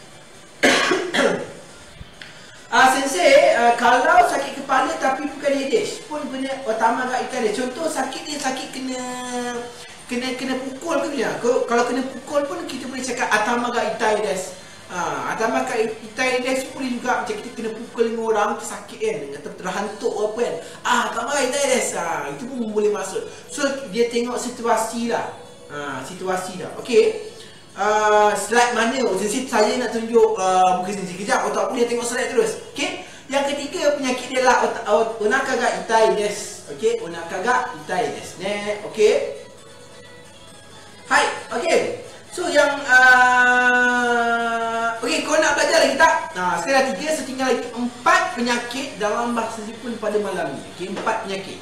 Ah, uh, Sensei, uh, kalau sakit kepala tapi bukan headache pun punya utama ga itai desu. Contoh sakit dia sakit kena kena kena pukul ke dia. Kalau kena pukul pun kita boleh cakap atama ga itai desu. Ah, atama ga itai desu boleh juga macam kita kena pukul dengan orang tu sakit kan, atau terhantuk apa kan. Ah, atama ga itai desu. Ah, itu pun boleh masuk. So dia tengok situasi lah. Ah, situasi dah. Okey. Uh, slide mana? Sensei saya nak tunjuk uh, muka Sensei kejap. Otak boleh tengok slide terus. Okey. Yang ketiga penyakit dia lah onaka ga itai desu. Okey, onaka ga itai desu ne. Okey. Hai, okey. So yang uh, okey, kau nak belajar lagi tak? Nah, sekarang tiga, so tinggal lagi empat penyakit dalam bahasa Jepun pada malam ni. Okey, empat penyakit.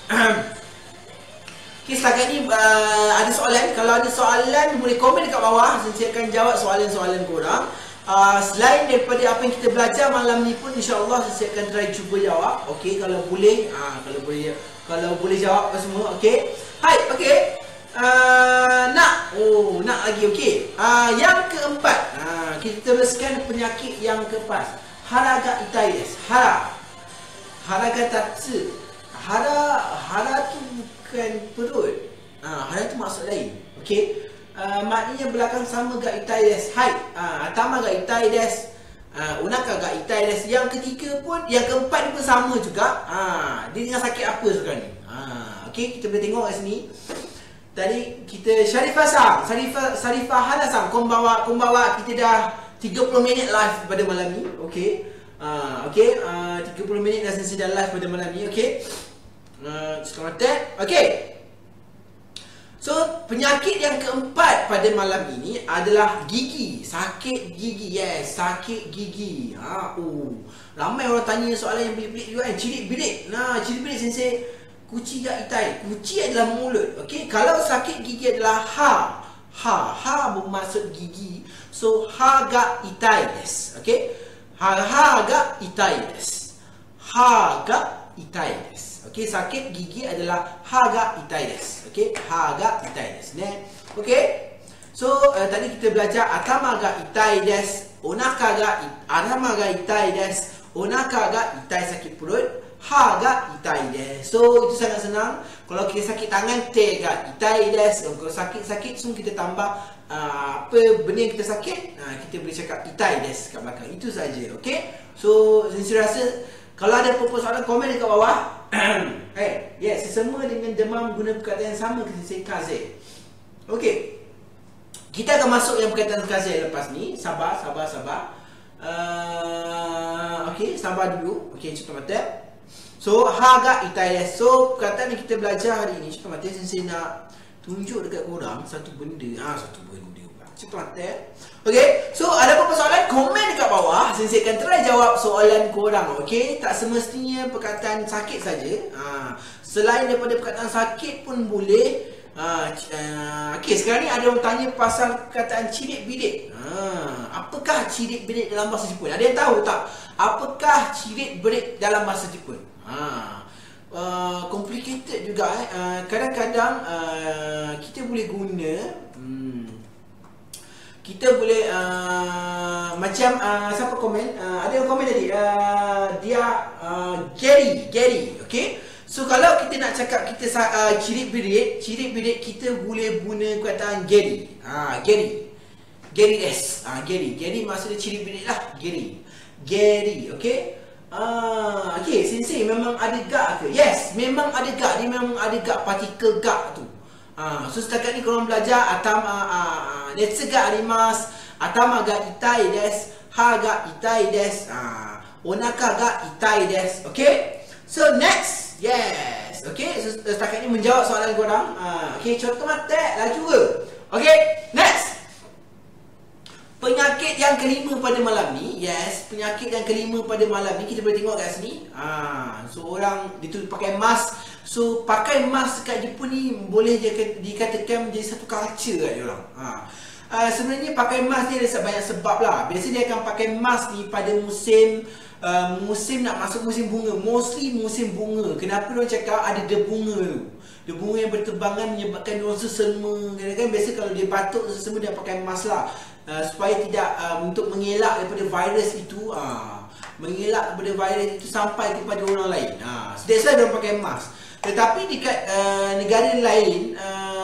Okay, setakat ni uh, ada soalan. Kalau ada soalan boleh komen dekat bawah. Saya akan jawab soalan-soalan korang. uh, Selain daripada apa yang kita belajar malam ni pun, InsyaAllah saya akan try cuba jawab. Okay, kalau boleh uh, Kalau boleh Kalau boleh jawab apa semua. Okay. Hai, okay. uh, Nak Oh, nak lagi. Okay. uh, Yang keempat, uh, kita teruskan penyakit yang keempat. Hara ga itai desu. Hara Hara ga tatsu. Hara Hara tu bukan perut. Ah, hara tu maksud lain. Okey. Uh, maknanya belakang sama ga itai desu. Hai. Ah, atama ga itai desu. Ah, onaka ga itai desu. Yang ketiga pun, yang keempat pun sama juga. Ah, dia dengan sakit apa sekarang ni? Ah, okey, kita boleh tengok kat sini. Tadi kita Sharifah Sam, Sharifah Sharifah Hana Sam, konbanwa, konbanwa. Kita dah tiga puluh minit live pada malam ni. Okey. Ah, okey, uh, tiga puluh minit dah Sensei dah live pada malam ni. Okey. Uh, okay. So penyakit yang keempat pada malam ini adalah gigi. Sakit gigi. Yes, sakit gigi. Ha, oh. Ramai orang tanya soalan yang bilik-bilik juga kan. Cirit bilik. Nah, cirit bilik Sensei. Kuci ga itai. Kuci adalah mulut. Okay, kalau sakit gigi adalah ha. Ha, ha bermaksud gigi. So ha ga itai desu. Okay. Ha, ha ga itai desu. Ha ga itai desu. Okey, sakit gigi adalah ha ga itai desu. Okey, ha ga itai desu ne. Okey. So uh, tadi kita belajar atama ga itai desu, onaka ga atama ga itai desu, onaka ga itai sakit perut, ha ga itai desu. So itu sangat senang. Kalau kita sakit tangan, te ga itai desu. Kalau sakit-sakit semua kita tambah uh, apa benda yang kita sakit, uh, kita boleh cakap itai desu kat belakang. Itu saja. Okey. So saya rasa kalau ada apa-apa soalan, komen dekat bawah. Hey, yes, sesama dengan demam guna perkataan yang sama, kita say kaze. Okey. Kita akan masuk yang perkataan kaze lepas ni. Sabar, sabar, sabar. Uh, Okey, sabar dulu. Okey, cepat mata. So, ha ga itai desu. So, perkataan yang kita belajar hari ini, cepat mata, saya nak tunjuk dekat korang satu benda. Ah, ha, satu benda. Cepat mata. Okey, so ada apa-apa soalan, komen dekat bawah. Sensei akan try jawab soalan korang. Okey, tak semestinya perkataan sakit saja. Ha, selain daripada perkataan sakit pun boleh. Ha, uh, Okey, sekarang ni ada orang tanya pasal perkataan cirit-birit. Ha, apakah cirit-birit dalam bahasa Jepun? Ada yang tahu tak? Apakah cirit-birit dalam bahasa Jepun? Ha, uh, complicated juga eh. Uh, kadang-kadang uh, kita boleh guna hmm, kita boleh uh, macam uh, siapa komen? Uh, ada yang komen tadi. Uh, dia uh, Gary, Gary, okey. So kalau kita nak cakap kita uh, cirit-birit, cirit-birit kita boleh guna perkataan Gary. Ha, Gary. Gary des. Ha, Gary. Gary maksudnya cirit-birit lah. Gary. Gary, okey. Ah, okey, Sensei memang ada gak ke? Yes, memang ada gak. Dia memang ada gak partikel gak tu. Ah, so setakat ni korang belajar atama ah, netsu ga arimasu, atama ga itai desu, ha ga itai desu, ah, onaka ga itai desu. Okay? So next, yes. Okay, so setakat ni menjawab soalan korang. Ah, okay, contoh mate laju ke? Okay, next. Penyakit yang kelima pada malam ni, yes, penyakit yang kelima pada malam ni kita boleh tengok kat sini. Ah, so orang ditulis pakai mask. So pakai mask kat Jepun ni boleh dikatakan menjadi satu culture kat diorang. Ha. Uh, sebenarnya pakai mask ni ada banyak sebab lah. Biasa dia akan pakai mask ni pada musim uh, musim nak masuk musim bunga. Mostly musim bunga. Kenapa diorang cakap ada debunga tu? Debunga yang berterbangan menyebabkan diorang sesama. Kadang-kadang biasa kalau dia batuk sesama dia pakai mask lah. Uh, supaya tidak uh, untuk mengelak daripada virus itu. Uh, mengelak daripada virus itu sampai kepada orang lain. Uh, so that's why diorang pakai mask. Tetapi dekat uh, negara lain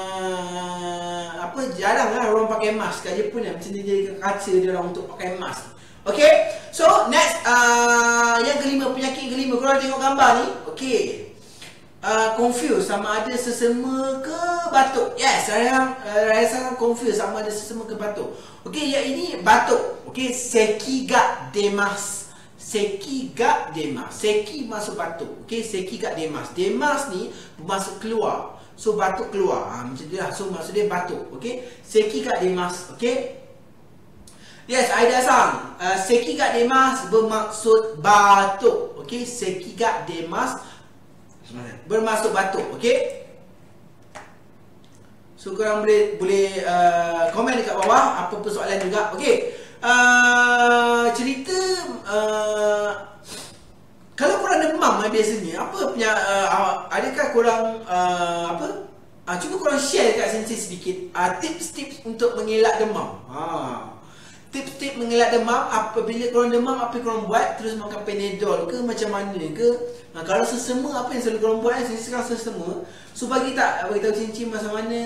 uh, apa jarang lah orang pakai mask. Kat Jepun lah macam dia jadi culture dia orang untuk pakai mask. Okay, so next uh, yang kelima, penyakit kelima. Korang tengok gambar ni. Okay, uh, confused sama ada sesama ke batuk. Yes, saya uh, sangat confused sama ada sesama ke batuk. Okay, yang ini batuk. Okay, seki ga demasu. Seki ga demasu. Seki masuk batuk. Okey, seki ga demasu. Demasu ni bermaksud keluar. So batuk keluar. Ha, macam tu lah. So maksud dia batuk. Okey, seki ga demasu. Okey. Yes, Aida-san. Uh, seki ga demasu bermaksud batuk. Okey, seki ga demasu bermaksud batuk. Okey. So korang boleh boleh uh, komen dekat bawah apa persoalan juga. Okey. Uh, cerita uh, kalau korang demam biasanya apa punya uh, adakah korang uh, apa uh, cuba korang share dekat Sensei sedikit uh, tips-tips untuk mengelak demam. Ha, tips-tips mengelak demam. Apabila korang demam, apa yang korang buat? Terus makan Panadol ke macam mana ke? Uh, kalau sesama, apa yang selalu korang buat? Sensei sekarang sesama. So bagi tak bagi tahu cincin macam mana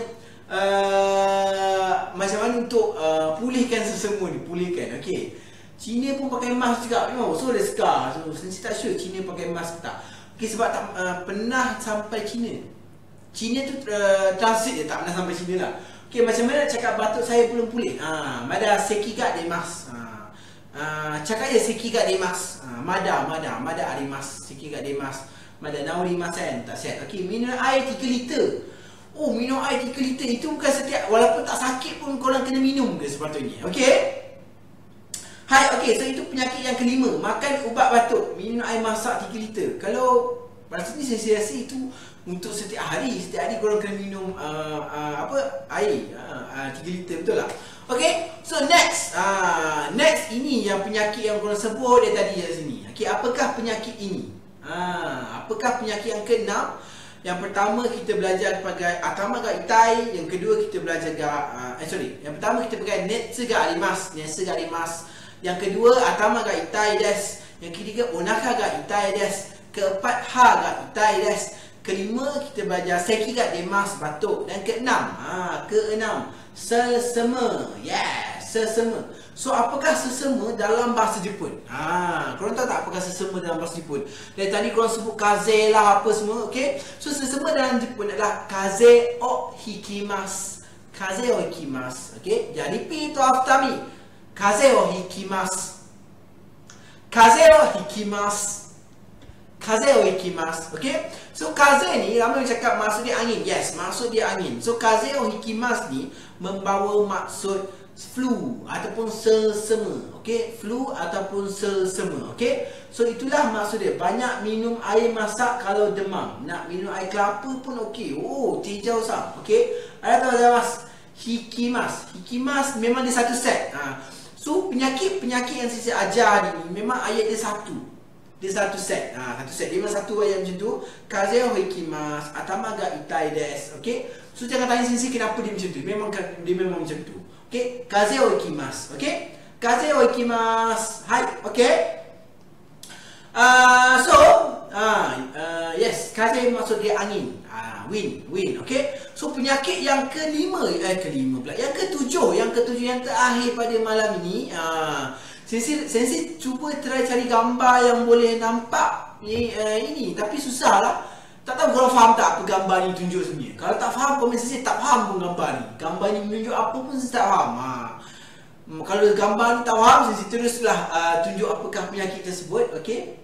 Uh, macam mana untuk uh, pulihkan sesama ni, pulihkan. Okey, Cina pun pakai mask juga. Memang so ada scar. So Sensei tak sure Cina pakai mask tak. Okey, sebab tak uh, pernah sampai Cina. Cina tu uh, transit je, tak pernah sampai Cina lah. Okey, macam mana cakap batuk saya belum pulih? Ha, mada seki ga demasu. Ha, uh, cakap je seki ga demasu. Ha, mada mada mada arimasu. Seki ga demasu. Mada naorimasen. Tak sihat. Okey, minum air tiga liter. Oh, minum air tiga liter itu bukan setiap, walaupun tak sakit pun korang kena minum ke sepatutnya. Okey. Hai, okey, so itu penyakit yang kelima, makan ubat batuk, minum air masak tiga liter. Kalau rasanya saya rasa itu untuk setiap hari, setiap hari korang kena minum uh, uh, apa? Air uh, uh, tiga liter, betul tak? Okey. So next, uh, next ini yang penyakit yang korang sebut dia tadi kat sini. Okey, apakah penyakit ini? Uh, apakah penyakit yang keenam? Yang pertama kita belajar sebagai atama ga itai, yang kedua kita belajar ga uh, eh sorry, yang pertama kita belajar netsu ga arimasu, netsu ga arimasu. Yang kedua atama ga itai desu, yang ketiga onaka ga itai desu, keempat ha ga itai desu, kelima kita belajar seki ga demasu, batuk, dan keenam, ha keenam sesama. Yes, sesama. So apakah sesama dalam bahasa Jepun? Ha, korang tahu tak apakah sesama dalam bahasa Jepun? Dari tadi korang sebut kaze lah apa semua, okey? So sesama dalam Jepun adalah kaze o hikimasu. Kaze o hikimasu, okey? Jadi repeat to after me. Kaze o hikimasu. Kaze o hikimasu. Kaze o hikimasu, okey? So kaze ni ramai orang cakap maksud dia angin. Yes, maksud dia angin. So kaze o hikimasu ni membawa maksud flu ataupun selsema. Okey, flu ataupun selsema. Okey, so itulah maksud dia. Banyak minum air masak kalau demam. Nak minum air kelapa pun okey. Oh, tijau sam. Okey, ada tahu ada mas hikimas. Hikimas memang dia satu set. Ha. So penyakit-penyakit yang saya ajar ni memang ayat dia satu. Dia satu set. Ha, satu set. Dia memang satu ayat macam tu. Kaze o hikimas, atama ga itai desu. Okey. So jangan tanya sensei kenapa dia macam tu. Memang dia memang macam tu. Okey. Kaze o hikimas. Okey. Kaze o hikimas. Hai. Okey. Uh, so, uh, uh, yes, kaze maksud dia angin. Uh, wind, wind. Okey. So penyakit yang kelima, eh kelima pula. Yang ketujuh, yang ketujuh yang terakhir pada malam ini, uh, Sensei, Sensei cuba try cari gambar yang boleh nampak ni, uh, ini, tapi susah lah. Tak tahu korang faham tak apa gambar ni tunjuk sebenarnya. Kalau tak faham, komen Sensei tak faham pun gambar ni. Gambar ni menunjuk apa pun Sensei tak faham. Ha. Kalau gambar ni tak faham, Sensei teruslah uh, tunjuk apakah penyakit tersebut. Okey.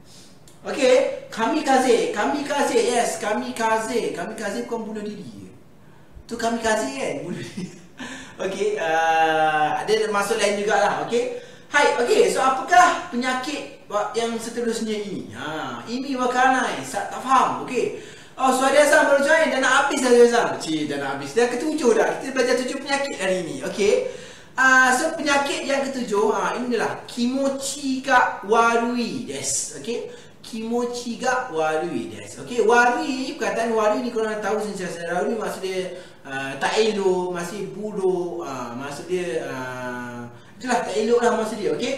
Okey, kamikaze, kamikaze, yes, kamikaze. Kamikaze bukan bunuh diri. Tu kamikaze kan, bunuh diri. Okey, uh, ada maksud lain jugalah. Okey. Hai, okey, so apakah penyakit yang seterusnya ini? Ha, ini wakanai, tak faham. Okey. Oh, Suhadi Hassan baru join, dah nak habis dah Suhadi Hassan. Cik, dah nak habis. Dah ketujuh dah. Kita belajar tujuh penyakit hari ini. Okey. Uh, so penyakit yang ketujuh, ha, inilah kimochi ga warui desu. Okey. Kimochi ga warui desu. Okey, warui, perkataan warui ni korang tahu sensasi. Warui maksud dia uh, tak elok, masih buruk, uh, maksud dia uh, itulah tak elok lah maksud dia. Okey.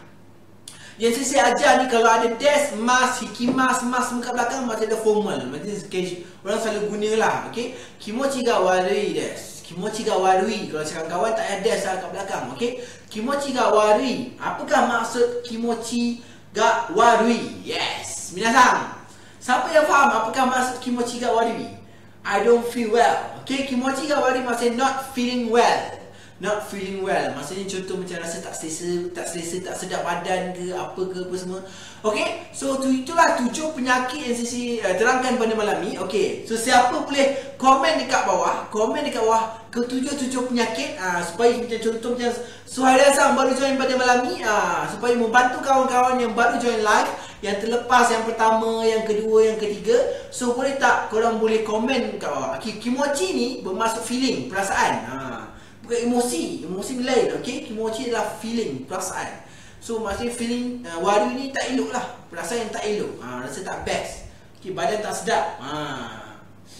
Yang saya ajar ni kalau ada des, mas, hikimas, mas muka belakang macam ada formal, macam orang selalu guna lah. Okey. Kimochi ga warui desu. Kimochi ga warui. Kalau sekarang kawan tak ada des lah kat belakang. Okey. Kimochi ga warui. Apakah maksud kimochi ga warui? Yes. Minasan, siapa yang faham apakah maksud kimochi ga warui? I don't feel well. Okay, kimochi ga warui maksudnya not feeling well. Not feeling well. Maksudnya contoh macam rasa tak selesa, tak selesa, tak sedap badan ke apa ke apa semua. Okay, so tu, itulah tujuh penyakit yang saya uh, terangkan pada malam ni. Okay, so siapa boleh komen dekat bawah, komen dekat bawah ketujuh-tujuh penyakit uh, supaya macam contoh macam Suhairi Hassan baru join pada malam ni, uh, supaya membantu kawan-kawan yang baru join live, yang terlepas yang pertama, yang kedua, yang ketiga. So boleh tak korang boleh komen kat bawah. Okay, kimochi ni bermaksud feeling, perasaan. uh, Bukan emosi, emosi lain. Okay, kimochi adalah feeling, perasaan. So maksudnya feeling uh, waru ni tak elok lah, perasaan yang tak elok, ha, rasa tak best. Okay, badan tak sedap. ha.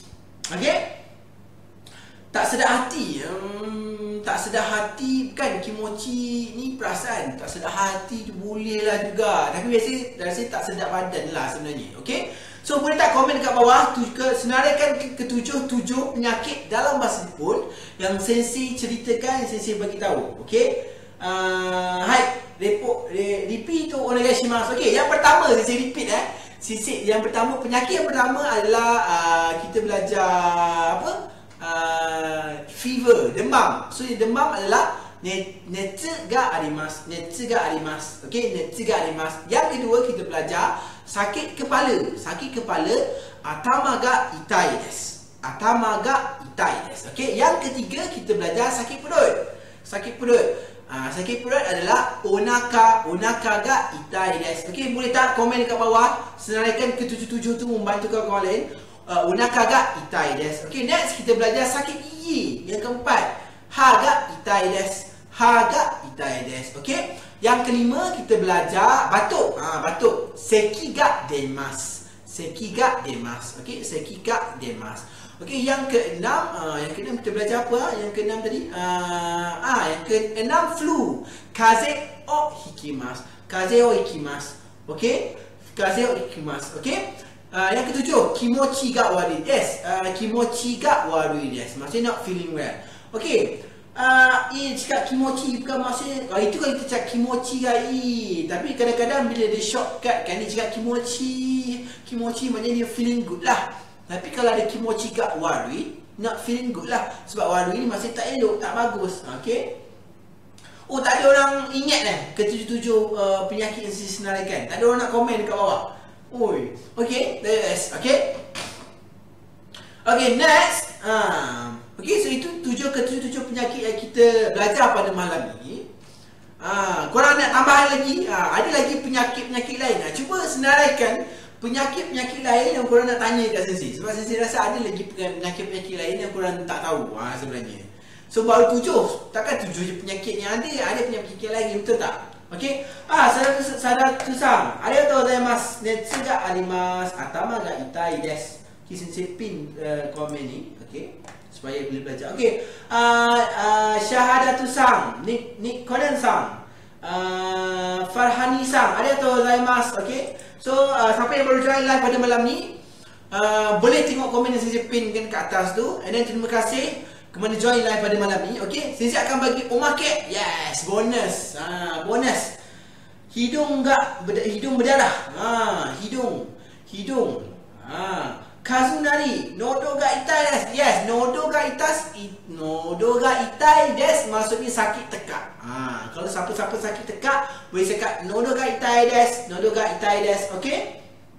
Okay, tak sedap hati. hmm, Tak sedap hati kan, kimochi ni perasaan. Tak sedap hati tu boleh lah juga, tapi biasanya rasa tak sedap badan lah sebenarnya. Okay, so boleh tak komen dekat bawah tu, ke, senaraikan ketujuh-tujuh penyakit dalam bahasa Jepun yang Sensei ceritakan, yang Sensei bagi tahu. Okay, uh, hai, report, re, repeat tu onegaishimasu. Okay, yang pertama Sensei repeat eh. Sensei, yang pertama, penyakit yang pertama adalah uh, kita belajar apa? Uh, fever, demam. So demam adalah netsu ga arimasu. Netsu ga arimasu. Okay, netsu ga arimasu. Yang kedua kita belajar sakit kepala. Sakit kepala, atama ga itai desu. Atama ga itai desu. Okay, yang ketiga kita belajar sakit perut. Sakit perut. Uh, sakit perut adalah onaka, onaka ga itai desu. Okay, boleh tak komen dekat bawah, senaraikan ketujuh-tujuh tu membantu kawan-kawan lain. Uh, onaka ga itai desu. Okay, next kita belajar sakit gigi. Yang keempat, ha ga itai desu. Ha ga itai desu. Okay, yang kelima kita belajar batuk. Ha, batuk. Seki ga demasu. Seki ga demasu. Okay, seki ga demasu. Okay, yang keenam, uh, yang keenam kita belajar apa? Yang keenam tadi, uh, ah, yang keenam flu. Kaze o hikimasu. Kaze o hikimasu. Okay, kaze o hikimasu. Okay. Uh, yang ketujuh, kimochi ga warui. Yes, uh, kimochi ga warui desu. Maksudnya not feeling well. Okay. Uh, ini cakap kimochi bukan maksudnya, uh, itu kalau kita cakap kimochi ga ii. Tapi kadang-kadang bila dia shortcut kan, dia cakap kimochi, kimochi maknanya dia feeling good lah. Tapi kalau ada kimochi ga warui, not feeling good lah. Sebab warui ni masih tak elok, tak bagus. Okay. Oh, tak ada orang ingat eh ketujuh-tujuh uh, penyakit yang saya senaraikan. Tak ada orang nak komen dekat bawah. Oi. Okay, yes. Okay. Okay, next. Um, Okey, so itu tujuh ke tujuh penyakit yang kita belajar pada malam ni. Ha, korang nak tambahan lagi? Ha, ada lagi penyakit-penyakit lain. Ha, cuba senaraikan penyakit-penyakit lain yang korang nak tanya kat Sensei. Sebab Sensei rasa ada lagi penyakit-penyakit lain yang korang tak tahu ha, sebenarnya. So baru tujuh. Takkan tujuh je penyakit yang ada. Ada penyakit lain, betul tak? Okey. Ah, sadar sadar tusang. Arigatou gozaimasu. Netsu ga arimasu. Atama ga itai desu. Okey, Sensei pin uh, komen ni. Okey. Supaya boleh belajar. Okey. Ah, uh, Syahadatusang. Nik Nik Konan-san. Uh, Farhani-san. Arigatou gozaimasu. Okey. So, uh, siapa yang baru join live pada malam ni, uh, boleh tengok komen yang Sensei pinkan kat atas tu. And then terima kasih kerana join live pada malam ni. Okay, Sensei akan bagi omake. Yes, bonus. Ha, bonus. Hidung enggak ber hidung berdarah. Ha, hidung. Hidung. Ha, Kazunari, nodo ga itai desu. Yes, nodo ga itas, it, nodo ga itai desu maksudnya sakit tekak. Ha, kalau siapa-siapa sakit tekak, boleh cakap nodo ga itai desu, nodo ga itai desu. Okey?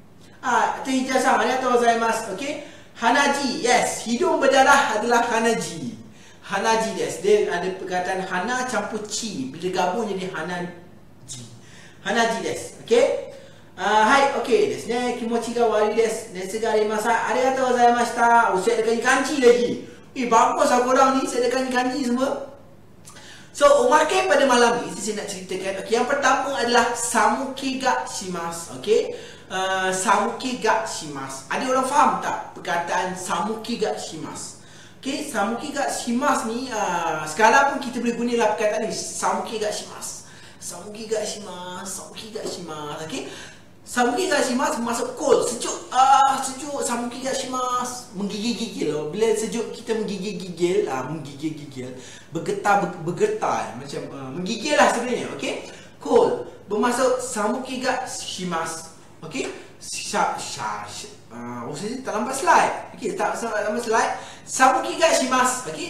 Ah, tu hijau-san, arigatou gozaimasu. Okey? Hanaji, yes, hidung berdarah adalah hanaji. Hanaji desu. Dia ada perkataan hana campur chi, bila gabung jadi hanaji. Hanaji desu. Okey? Uh, hai, okey, desu ne, kimochi ga wari desu. Netsu ga arimasu. Arigatou gozaimashita. Oh, saya ada kanji lagi. Eh, bagus lah korang ni, saya ada kanji semua. So, omake pada malam ni, saya nak ceritakan. Okey, yang pertama adalah samuke ga shimasu. Okey, uh, samuke ga shimasu. Ada orang faham tak perkataan samuke ga shimasu? Okey, samuke ga shimasu ni, uh, sekarang pun kita boleh gunalah perkataan ni. Samuke ga shimasu. Samuke ga shimasu. Samuke ga shimasu. Okey. Samuke ga shimasu masuk cold, sejuk. Ah, sejuk. Samuke ga shimasu. Menggigil-gigil. Bila sejuk kita menggigil-gigil, ah, menggigil-gigil. Bergetar ber, bergetar macam uh, menggigil lah sebenarnya. Okey. Cold. Bermasuk samuke ga shimasu. Okey. Sha sha. Ah, uh, oh, saya tak nampak slide. Okey, tak nampak slide. Samuke ga shimasu. Okey.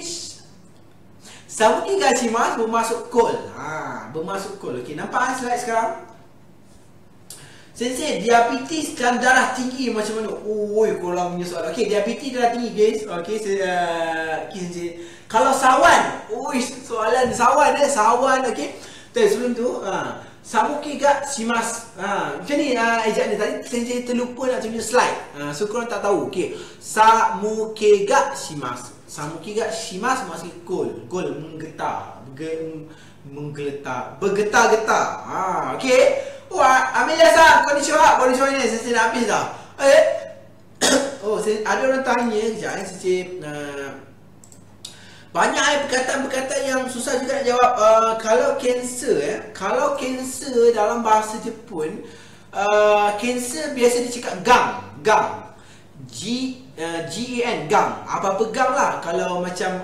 Samuke ga shimasu bermasuk cold. Ha, bermasuk cold. Okey, nampak slide sekarang? Sensei, diabetes dan darah tinggi macam mana? Oi, korang punya soalan. Okey, diabetes darah tinggi guys. Okey, saya uh, okay, Sensei. Kalau sawan, oi, soalan sawan eh, sawan. Okey. Tapi sebelum tu, ha, samuke ga shimasu. Ha, macam ni uh, ejaan dia tadi Sensei terlupa nak tunjuk slide. Ha, so korang tak tahu. Okey. Samuke ga shimasu. Samuke ga shimasu maksudnya cool. Cool menggetar, Berge, menggeletar, bergetar-getar. Ha, okey. Wah, Amelia-san, konnichiwa. Konnichiwa ni, Sensei nak habis dah. Eh? Oh, ada orang tanya, sekejap eh, Sensei. Uh, banyak eh perkataan-perkataan yang susah juga nak jawab. Uh, kalau cancer eh, kalau cancer dalam bahasa Jepun, uh, cancer biasa dicakap gang, gang. G, uh, G E N, gang. Apa-apa gang lah. Kalau macam...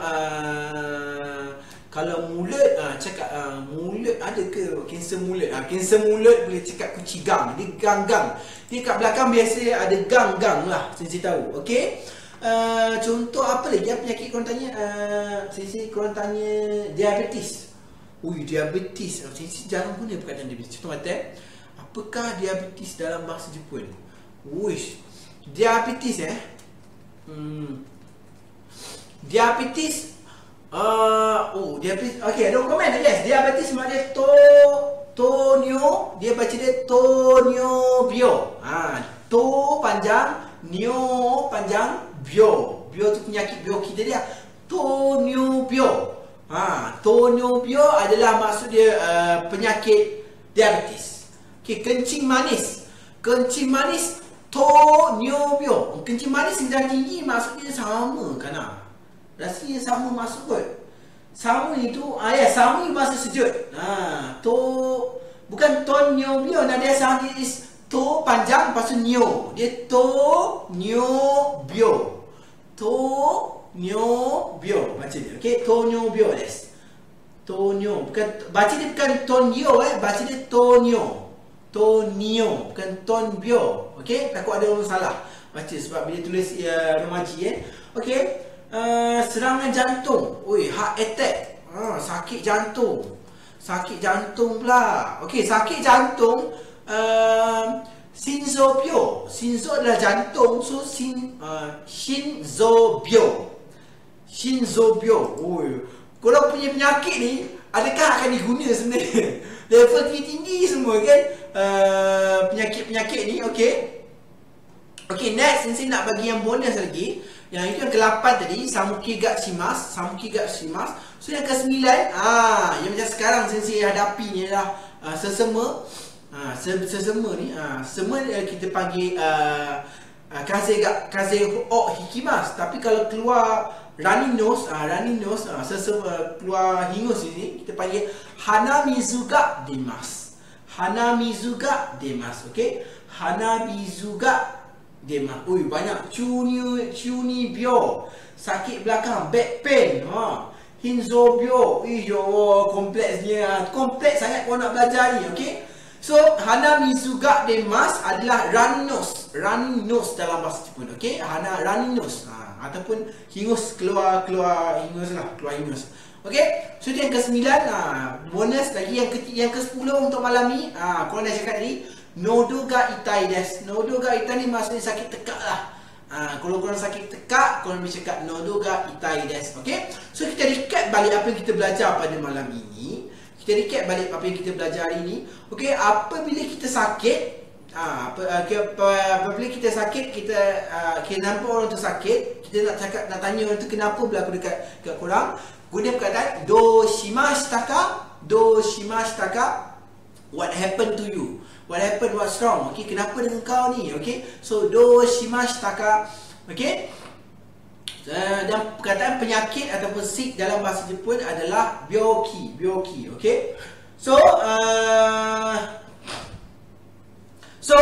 Uh, Kalau mulut, uh, cakap uh, mulut ada ke kanser mulut? Ah, uh, kanser mulut boleh cakap kunci gang. Dia gang-gang. Dia kat belakang biasa ada gang-gang lah. Sensei tahu. Okey. Uh, contoh apa lagi yang penyakit korang tanya? Uh, Sensei korang tanya diabetes. Ui, diabetes. Oh, Sensei jarang guna perkataan diabetes. Contoh mata eh. Apakah diabetes dalam bahasa Jepun? Uish. Diabetes eh. Hmm. Diabetes. Uh, oh, diabetes. Okey, ada orang komen. Yes, diabetes maknanya to tonyo, dia baca dia tonyobio. Ha, to panjang, nyo panjang, bio. Bio tu penyakit bio kita dia. Tonyobio. Ha, tonyobio adalah maksud dia uh, penyakit diabetes. Okey, kencing manis. Kencing manis tonyobio. Kencing manis dan tinggi maksudnya sama kan? Rasanya sama masuk kot. Sama itu, ah ya, sama itu bahasa sejut. Ha, to bukan to nyo bio, nada sound is to panjang lepas tu nyo. Dia to nyo bio. To nyo bio baca dia. Okey, to nyo bio des. To nyo, bukan baca dia bukan ton yo eh, baca dia to nyo. To nyo, bukan ton bio. Okey, takut ada orang salah baca sebab bila tulis uh, remaji eh. Okey. Uh, serangan jantung. Oi, heart attack. Ha, sakit jantung. Sakit jantung pula. Okey, sakit jantung uh, shinzobyo. Shinzo adalah jantung. So shin uh, shinzobyo. Shinzobyo. Oh, korang punya penyakit ni adakah akan diguna sebenarnya? Level tinggi-tinggi semua kan uh, penyakit-penyakit ni. Okay, okay, next Sensei nak bagi yang bonus lagi. Yang itu yang ke lapan tadi, Samuki Gatshimasu. Samuki Gatshimasu. So yang ke sembilan, ah, yang macam sekarang Sensei hadapi ni adalah uh, sesama. Ah, sesama ni, ah, semua uh, kita panggil uh, uh, Kaze ga Kaze o Hikimasu. Tapi kalau keluar running nose, ah, running nose, ah, sesama uh, keluar hingus ni, kita panggil Hanamizu ga demasu. Hanamizu ga demasu. Okey, Hanamizu ga demasu. Ui, banyak chuni chuni bio, sakit belakang, back pain. Ha. Hinzobyo. Ih, yo, kompleksnya. Kompleks sangat kau nak belajar ni, okey? So, Hanamizu ga demasu adalah running nose. Running nose dalam bahasa Jepun, okey? Hana running nose. Ha, ataupun hingus, keluar keluar hingus lah, keluar hingus. Okey? So, itu yang ke sembilan. Ha, bonus lagi yang ke yang ke sepuluh untuk malam ni. Ha, korang dah cakap tadi, nodo ga itai desu. Nodo ga itai ni maksudnya sakit tekak lah. Ha, kalau korang sakit tekak, korang boleh cakap nodo ga itai desu. Okey? So, kita recap balik apa yang kita belajar pada malam ini. Kita recap balik apa yang kita belajar hari ini. Okey, apabila kita sakit, ah, apabila kita sakit, kita uh, kita nampak orang tu sakit, kita nak cakap, nak tanya orang tu kenapa berlaku dekat dekat korang, guna perkataan do shimashitaka, do shimashitaka, what happened to you, what happened, what's wrong. Okey, kenapa dengan kau ni? Okey, so do shimashitaka. Okey. Uh, dan perkataan penyakit ataupun sick dalam bahasa Jepun adalah byoki, byoki, okey. So, uh, so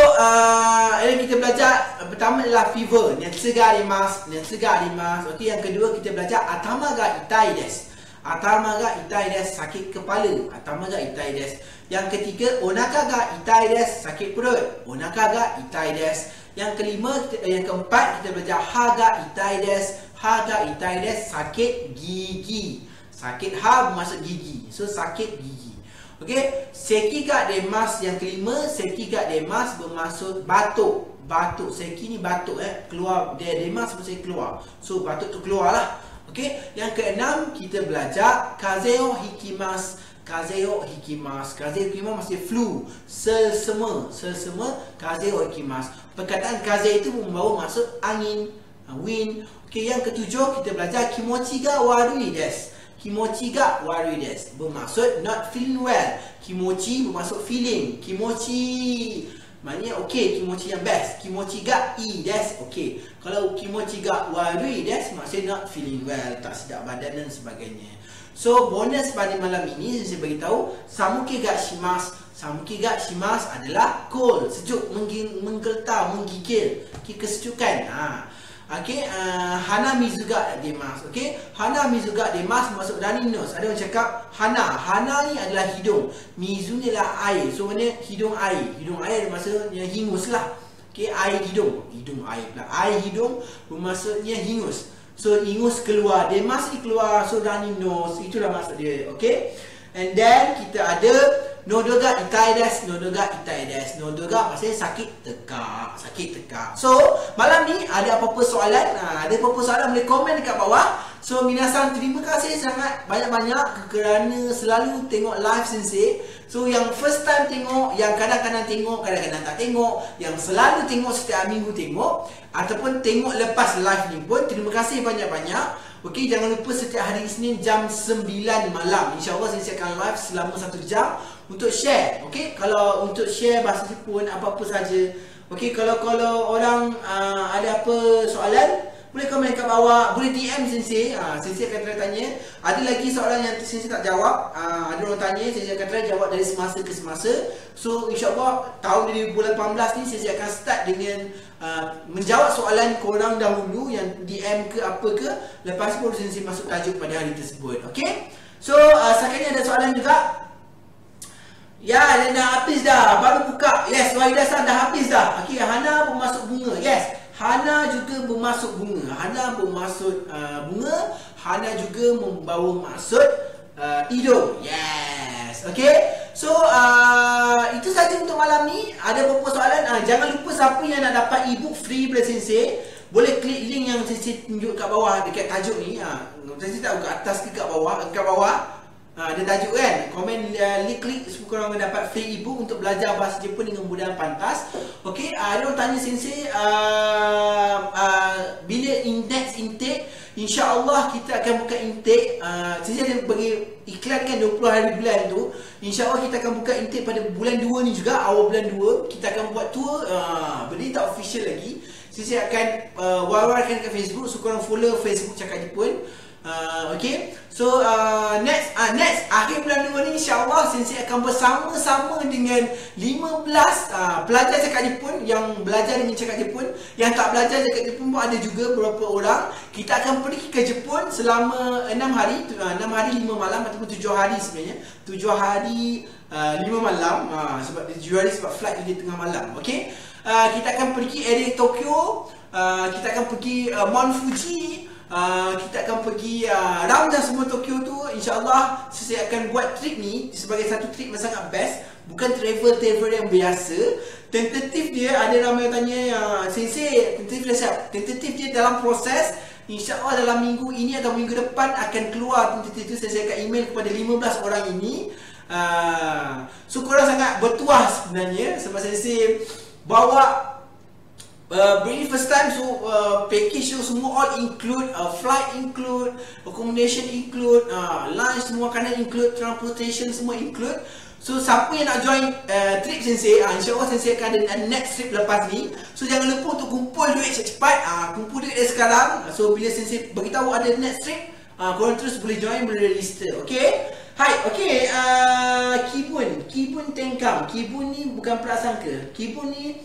uh, ini kita belajar pertama adalah fever, netsu ga arimasu, netsu ga arimasu. Okey, yang kedua kita belajar atama ga itai desu. Atama ga itai desu, sakit kepala, atama ga itai desu. Yang ketiga, onaka ga itai desu, sakit perut, onaka ga itai desu. Yang kelima, yang keempat kita belajar ha ga itai desu. Ha ga itai desu, sakit gigi. Sakit ha bermaksud gigi. So sakit gigi. Okey, seki ga demasu yang kelima, seki ga demasu bermaksud batuk. Batuk, seki ni batuk eh, keluar, dia demasu maksudnya keluar. So batuk tu keluarlah. Okey, yang keenam kita belajar kaze o hikimasu. Kaze o hikimasu. Kaze o hikimasu maksudnya flu, selsema, selsema, kaze o hikimasu. Perkataan kaze itu membawa maksud angin, wind. Okey, yang ketujuh kita belajar kimochi ga warui desu. Kimochi ga warui desu bermaksud not feeling well. Kimochi bermaksud feeling. Kimochi maknanya okey, kimochi yang best. Kimochi ga ii desu, okey. Kalau kimochi ga warui desu maksudnya not feeling well, tak sedap badan dan sebagainya. So, bonus pada malam ini saya beritahu Samuki Gatshimasu. Samuki Gatshimasu adalah cold, sejuk, menggetar, menggigil, okay, kesejukan. Ha. Okey, uh, Hanamizu ga demasu. Okey, Hanamizu ga demasu maksud running nose. Ada orang cakap hana. Hana ni adalah hidung. Mizu ni adalah air. So, mana hidung air. Hidung air maksudnya hingus lah. Okey, air hidung. Hidung air pula. Air hidung bermaksudnya hingus. So, hingus keluar. Demas ni keluar. So, running nose. Itulah maksud dia. Okey. And then, kita ada nodo ga itai desu. Nodo ga itai desu. Nodo ga maksudnya sakit tekak. Sakit tekak. So, malam ni ada apa-apa soalan? Ha, ada apa-apa soalan boleh komen dekat bawah. So, minasan terima kasih sangat banyak-banyak kerana selalu tengok live Sensei. So, yang first time tengok, yang kadang-kadang tengok, kadang-kadang tak tengok, yang selalu tengok setiap minggu tengok, ataupun tengok lepas live ni pun, terima kasih banyak-banyak. Okey, jangan lupa setiap hari Isnin jam sembilan malam. InsyaAllah saya akan live selama satu jam untuk share. Okey, kalau untuk share bahasa Jepun, apa-apa saja. Okey, kalau kalau orang uh, ada apa soalan, boleh komen kat bawah, boleh D M Sensei. Ha, Sensei akan try tanya. Ada lagi soalan yang Sensei tak jawab. Ha, ada orang tanya, Sensei akan try jawab dari semasa ke semasa. So, insyaAllah tahun dua ribu lapan belas ni Sensei akan start dengan uh, menjawab soalan korang dahulu yang D M ke apa ke. Lepas tu baru Sensei masuk tajuk pada hari tersebut. Okay? So, uh, sekarang ni ada soalan juga. Ya, dah habis dah. Baru buka. Yes, Wahidah-san dah habis dah. Okay, Hana bermasuk bunga. Yes. Hana juga bermaksud bunga. Hana bermaksud uh, bunga. Hana juga membawa maksud uh, hidung. Yes. Okay. So, uh, itu saja untuk malam ni. Ada beberapa soalan. Uh, jangan lupa siapa yang nak dapat ebook free daripada Sensei, boleh klik link yang Sensei tunjuk kat bawah dekat tajuk ni. Uh, Saya tak ke atas ke kat bawah, kat bawah. Ha, ada tajuk kan, komen uh, link klik supaya korang dapat free ebook untuk belajar bahasa Jepun dengan mudah dan pantas. Okey, uh, ada orang tanya sensei uh, uh, bila next intake, insya-Allah kita akan buka intake. Uh, sensei ada bagi iklan kan dua puluh hari bulan tu. Insya-Allah kita akan buka intake pada bulan dua ni juga, awal bulan dua kita akan buat tour. Uh, benda tak official lagi. Sensei akan uh, war-warkan kat Facebook, so korang follow Facebook Cakap Jepun. Uh, okay, so uh, next uh, next akhir bulan dua ni insya-Allah sensei akan bersama-sama dengan lima belas uh, pelajar Cakap Jepun yang belajar dengan Cakap Jepun, yang tak belajar Cakap Jepun pun ada juga beberapa orang. Kita akan pergi ke Jepun selama enam hari, uh, enam hari lima malam ataupun tujuh hari sebenarnya. tujuh hari uh, lima malam uh, sebab tujuh hari sebab flight dia tengah malam. Okay, uh, kita akan pergi area Tokyo, uh, kita akan pergi uh, Mount Fuji. Uh, kita akan pergi uh, round dah semua Tokyo tu. InsyaAllah saya akan buat trip ni sebagai satu trip yang sangat best. Bukan travel-travel yang biasa. Tentatif dia, ada ramai yang tanya uh, Sensei, tentatif dah siap. Tentatif dia dalam proses. InsyaAllah dalam minggu ini atau minggu depan akan keluar tentatif tu. Saya akan email kepada lima belas orang ini. uh, So korang sangat bertuah sebenarnya sebab Sensei bawa Uh, bring first time, so uh, package tu semua all include, uh, flight include, accommodation include, uh, lunch semua makanan include, transportation semua include. So siapa yang nak join uh, trip Sensei, uh, insyaAllah Sensei akan ada next trip lepas ni. So jangan lupa untuk kumpul duit cepat-cepat, uh, kumpul duit dari sekarang. So bila Sensei beritahu ada next trip, uh, korang terus boleh join, boleh register. Okay. Hai, okay, uh, Kibun, Kibun Tengkam. Kibun ni bukan prasangka. Kibun ni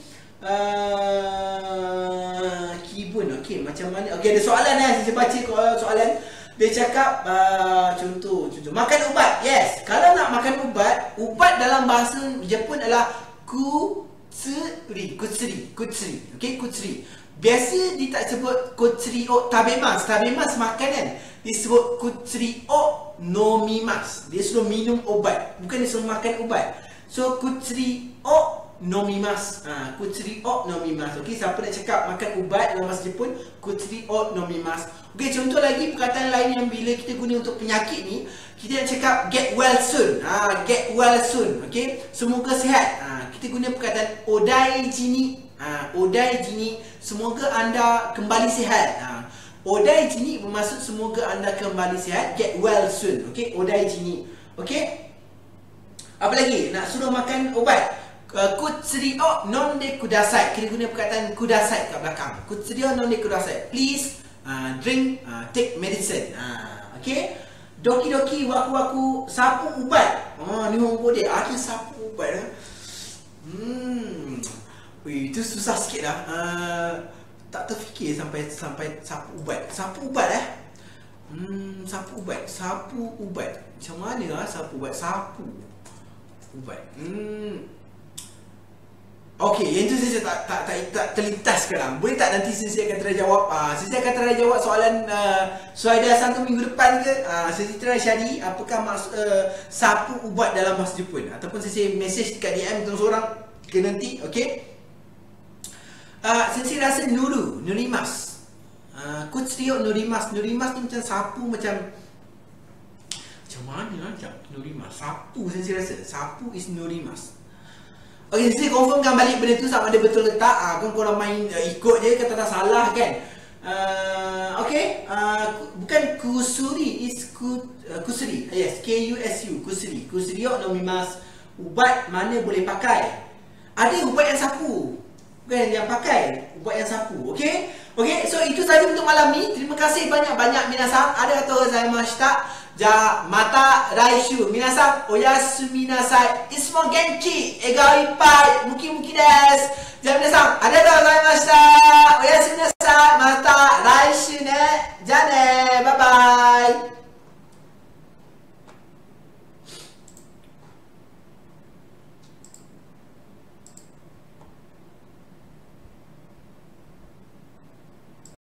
Uh, Kibun, okey, macam mana? Okey, ada soalan eh, saya baca soalan. Dia cakap uh, contoh, contoh makan ubat. Yes, kalau nak makan ubat, ubat dalam bahasa Jepun adalah kutsuri, kutsuri, kutsuri. Okey, kutsuri. Biasa dia tak sebut kutsuri o tabemasu, tabemasu makanan. Dia sebut kutsuri o nomimasu. Dia suruh minum obat, bukan dia suruh makan ubat. So kutsuri o nomimasu. Ha, kutsuri o nomimasu. Okey, siapa nak cakap makan ubat dalam bahasa Jepun, kutsuri o nomimasu. Okey, contoh lagi perkataan lain yang bila kita guna untuk penyakit ni, kita nak cakap get well soon. Ha, get well soon. Okey, semoga sihat. Ha, kita guna perkataan odaiji ni. Ha, odaiji ni, semoga anda kembali sihat. Ha, odaiji ni bermaksud semoga anda kembali sihat. Get well soon. Okey, odaiji ni. Okey. Apa lagi? Nak suruh makan obat. Uh, kutsuri o nonde kudasai. Kita guna perkataan kudasai kat belakang. Kutsuri o nonde kudasai. Please uh, drink, uh, take medicine. Uh, okay. Doki-doki waku-waku sapu ubat. Oh, ni orang dia. Akhir sapu ubat. Eh? Hmm. Wih, itu susah sikit lah. Uh, tak terfikir sampai sampai sapu ubat. Sapu ubat eh. Hmm, sapu ubat. Sapu ubat. Macam mana lah sapu ubat? Sapu ubat. Hmm. Okey, yang tu saya tak tak tak, tak terlintas sekarang. Boleh tak nanti saya akan try jawab. Ah, saya akan try jawab soalan uh, Suhaida Santu minggu depan ke? Ah, saya try cari apakah maksud uh, sapu ubat dalam bahasa Jepun, ataupun saya message dekat D M tuan seorang ke nanti. Okey. Ah, saya rasa nuru, nurimas. Ah, kutsuri o nurimas. Nurimas ni macam sapu, macam macam mana macam nurimas? Sapu saya rasa. Sapu is nurimas. Okay, saya confirmkan balik benda tu sama ada betul ke tak. Ah, kan korang main uh, ikut je, kata tak salah kan. Uh, okay, uh, bukan kusuri, is ku, uh, kusuri. Yes, K U S U, kusuri. Kusuri o nomimasu. Ubat mana boleh pakai. Ada ubat yang sapu, bukan yang pakai, ubat yang sapu. Okay, okay, so itu saja untuk malam ni. Terima kasih banyak-banyak minasan. Ada kata gozaimashita. Ja, mata raishu. Minasan, oyasumi nasai. Isumo genki, ega ippai, muki-muki desu. Ja, minasan, arigatou gozaimashita.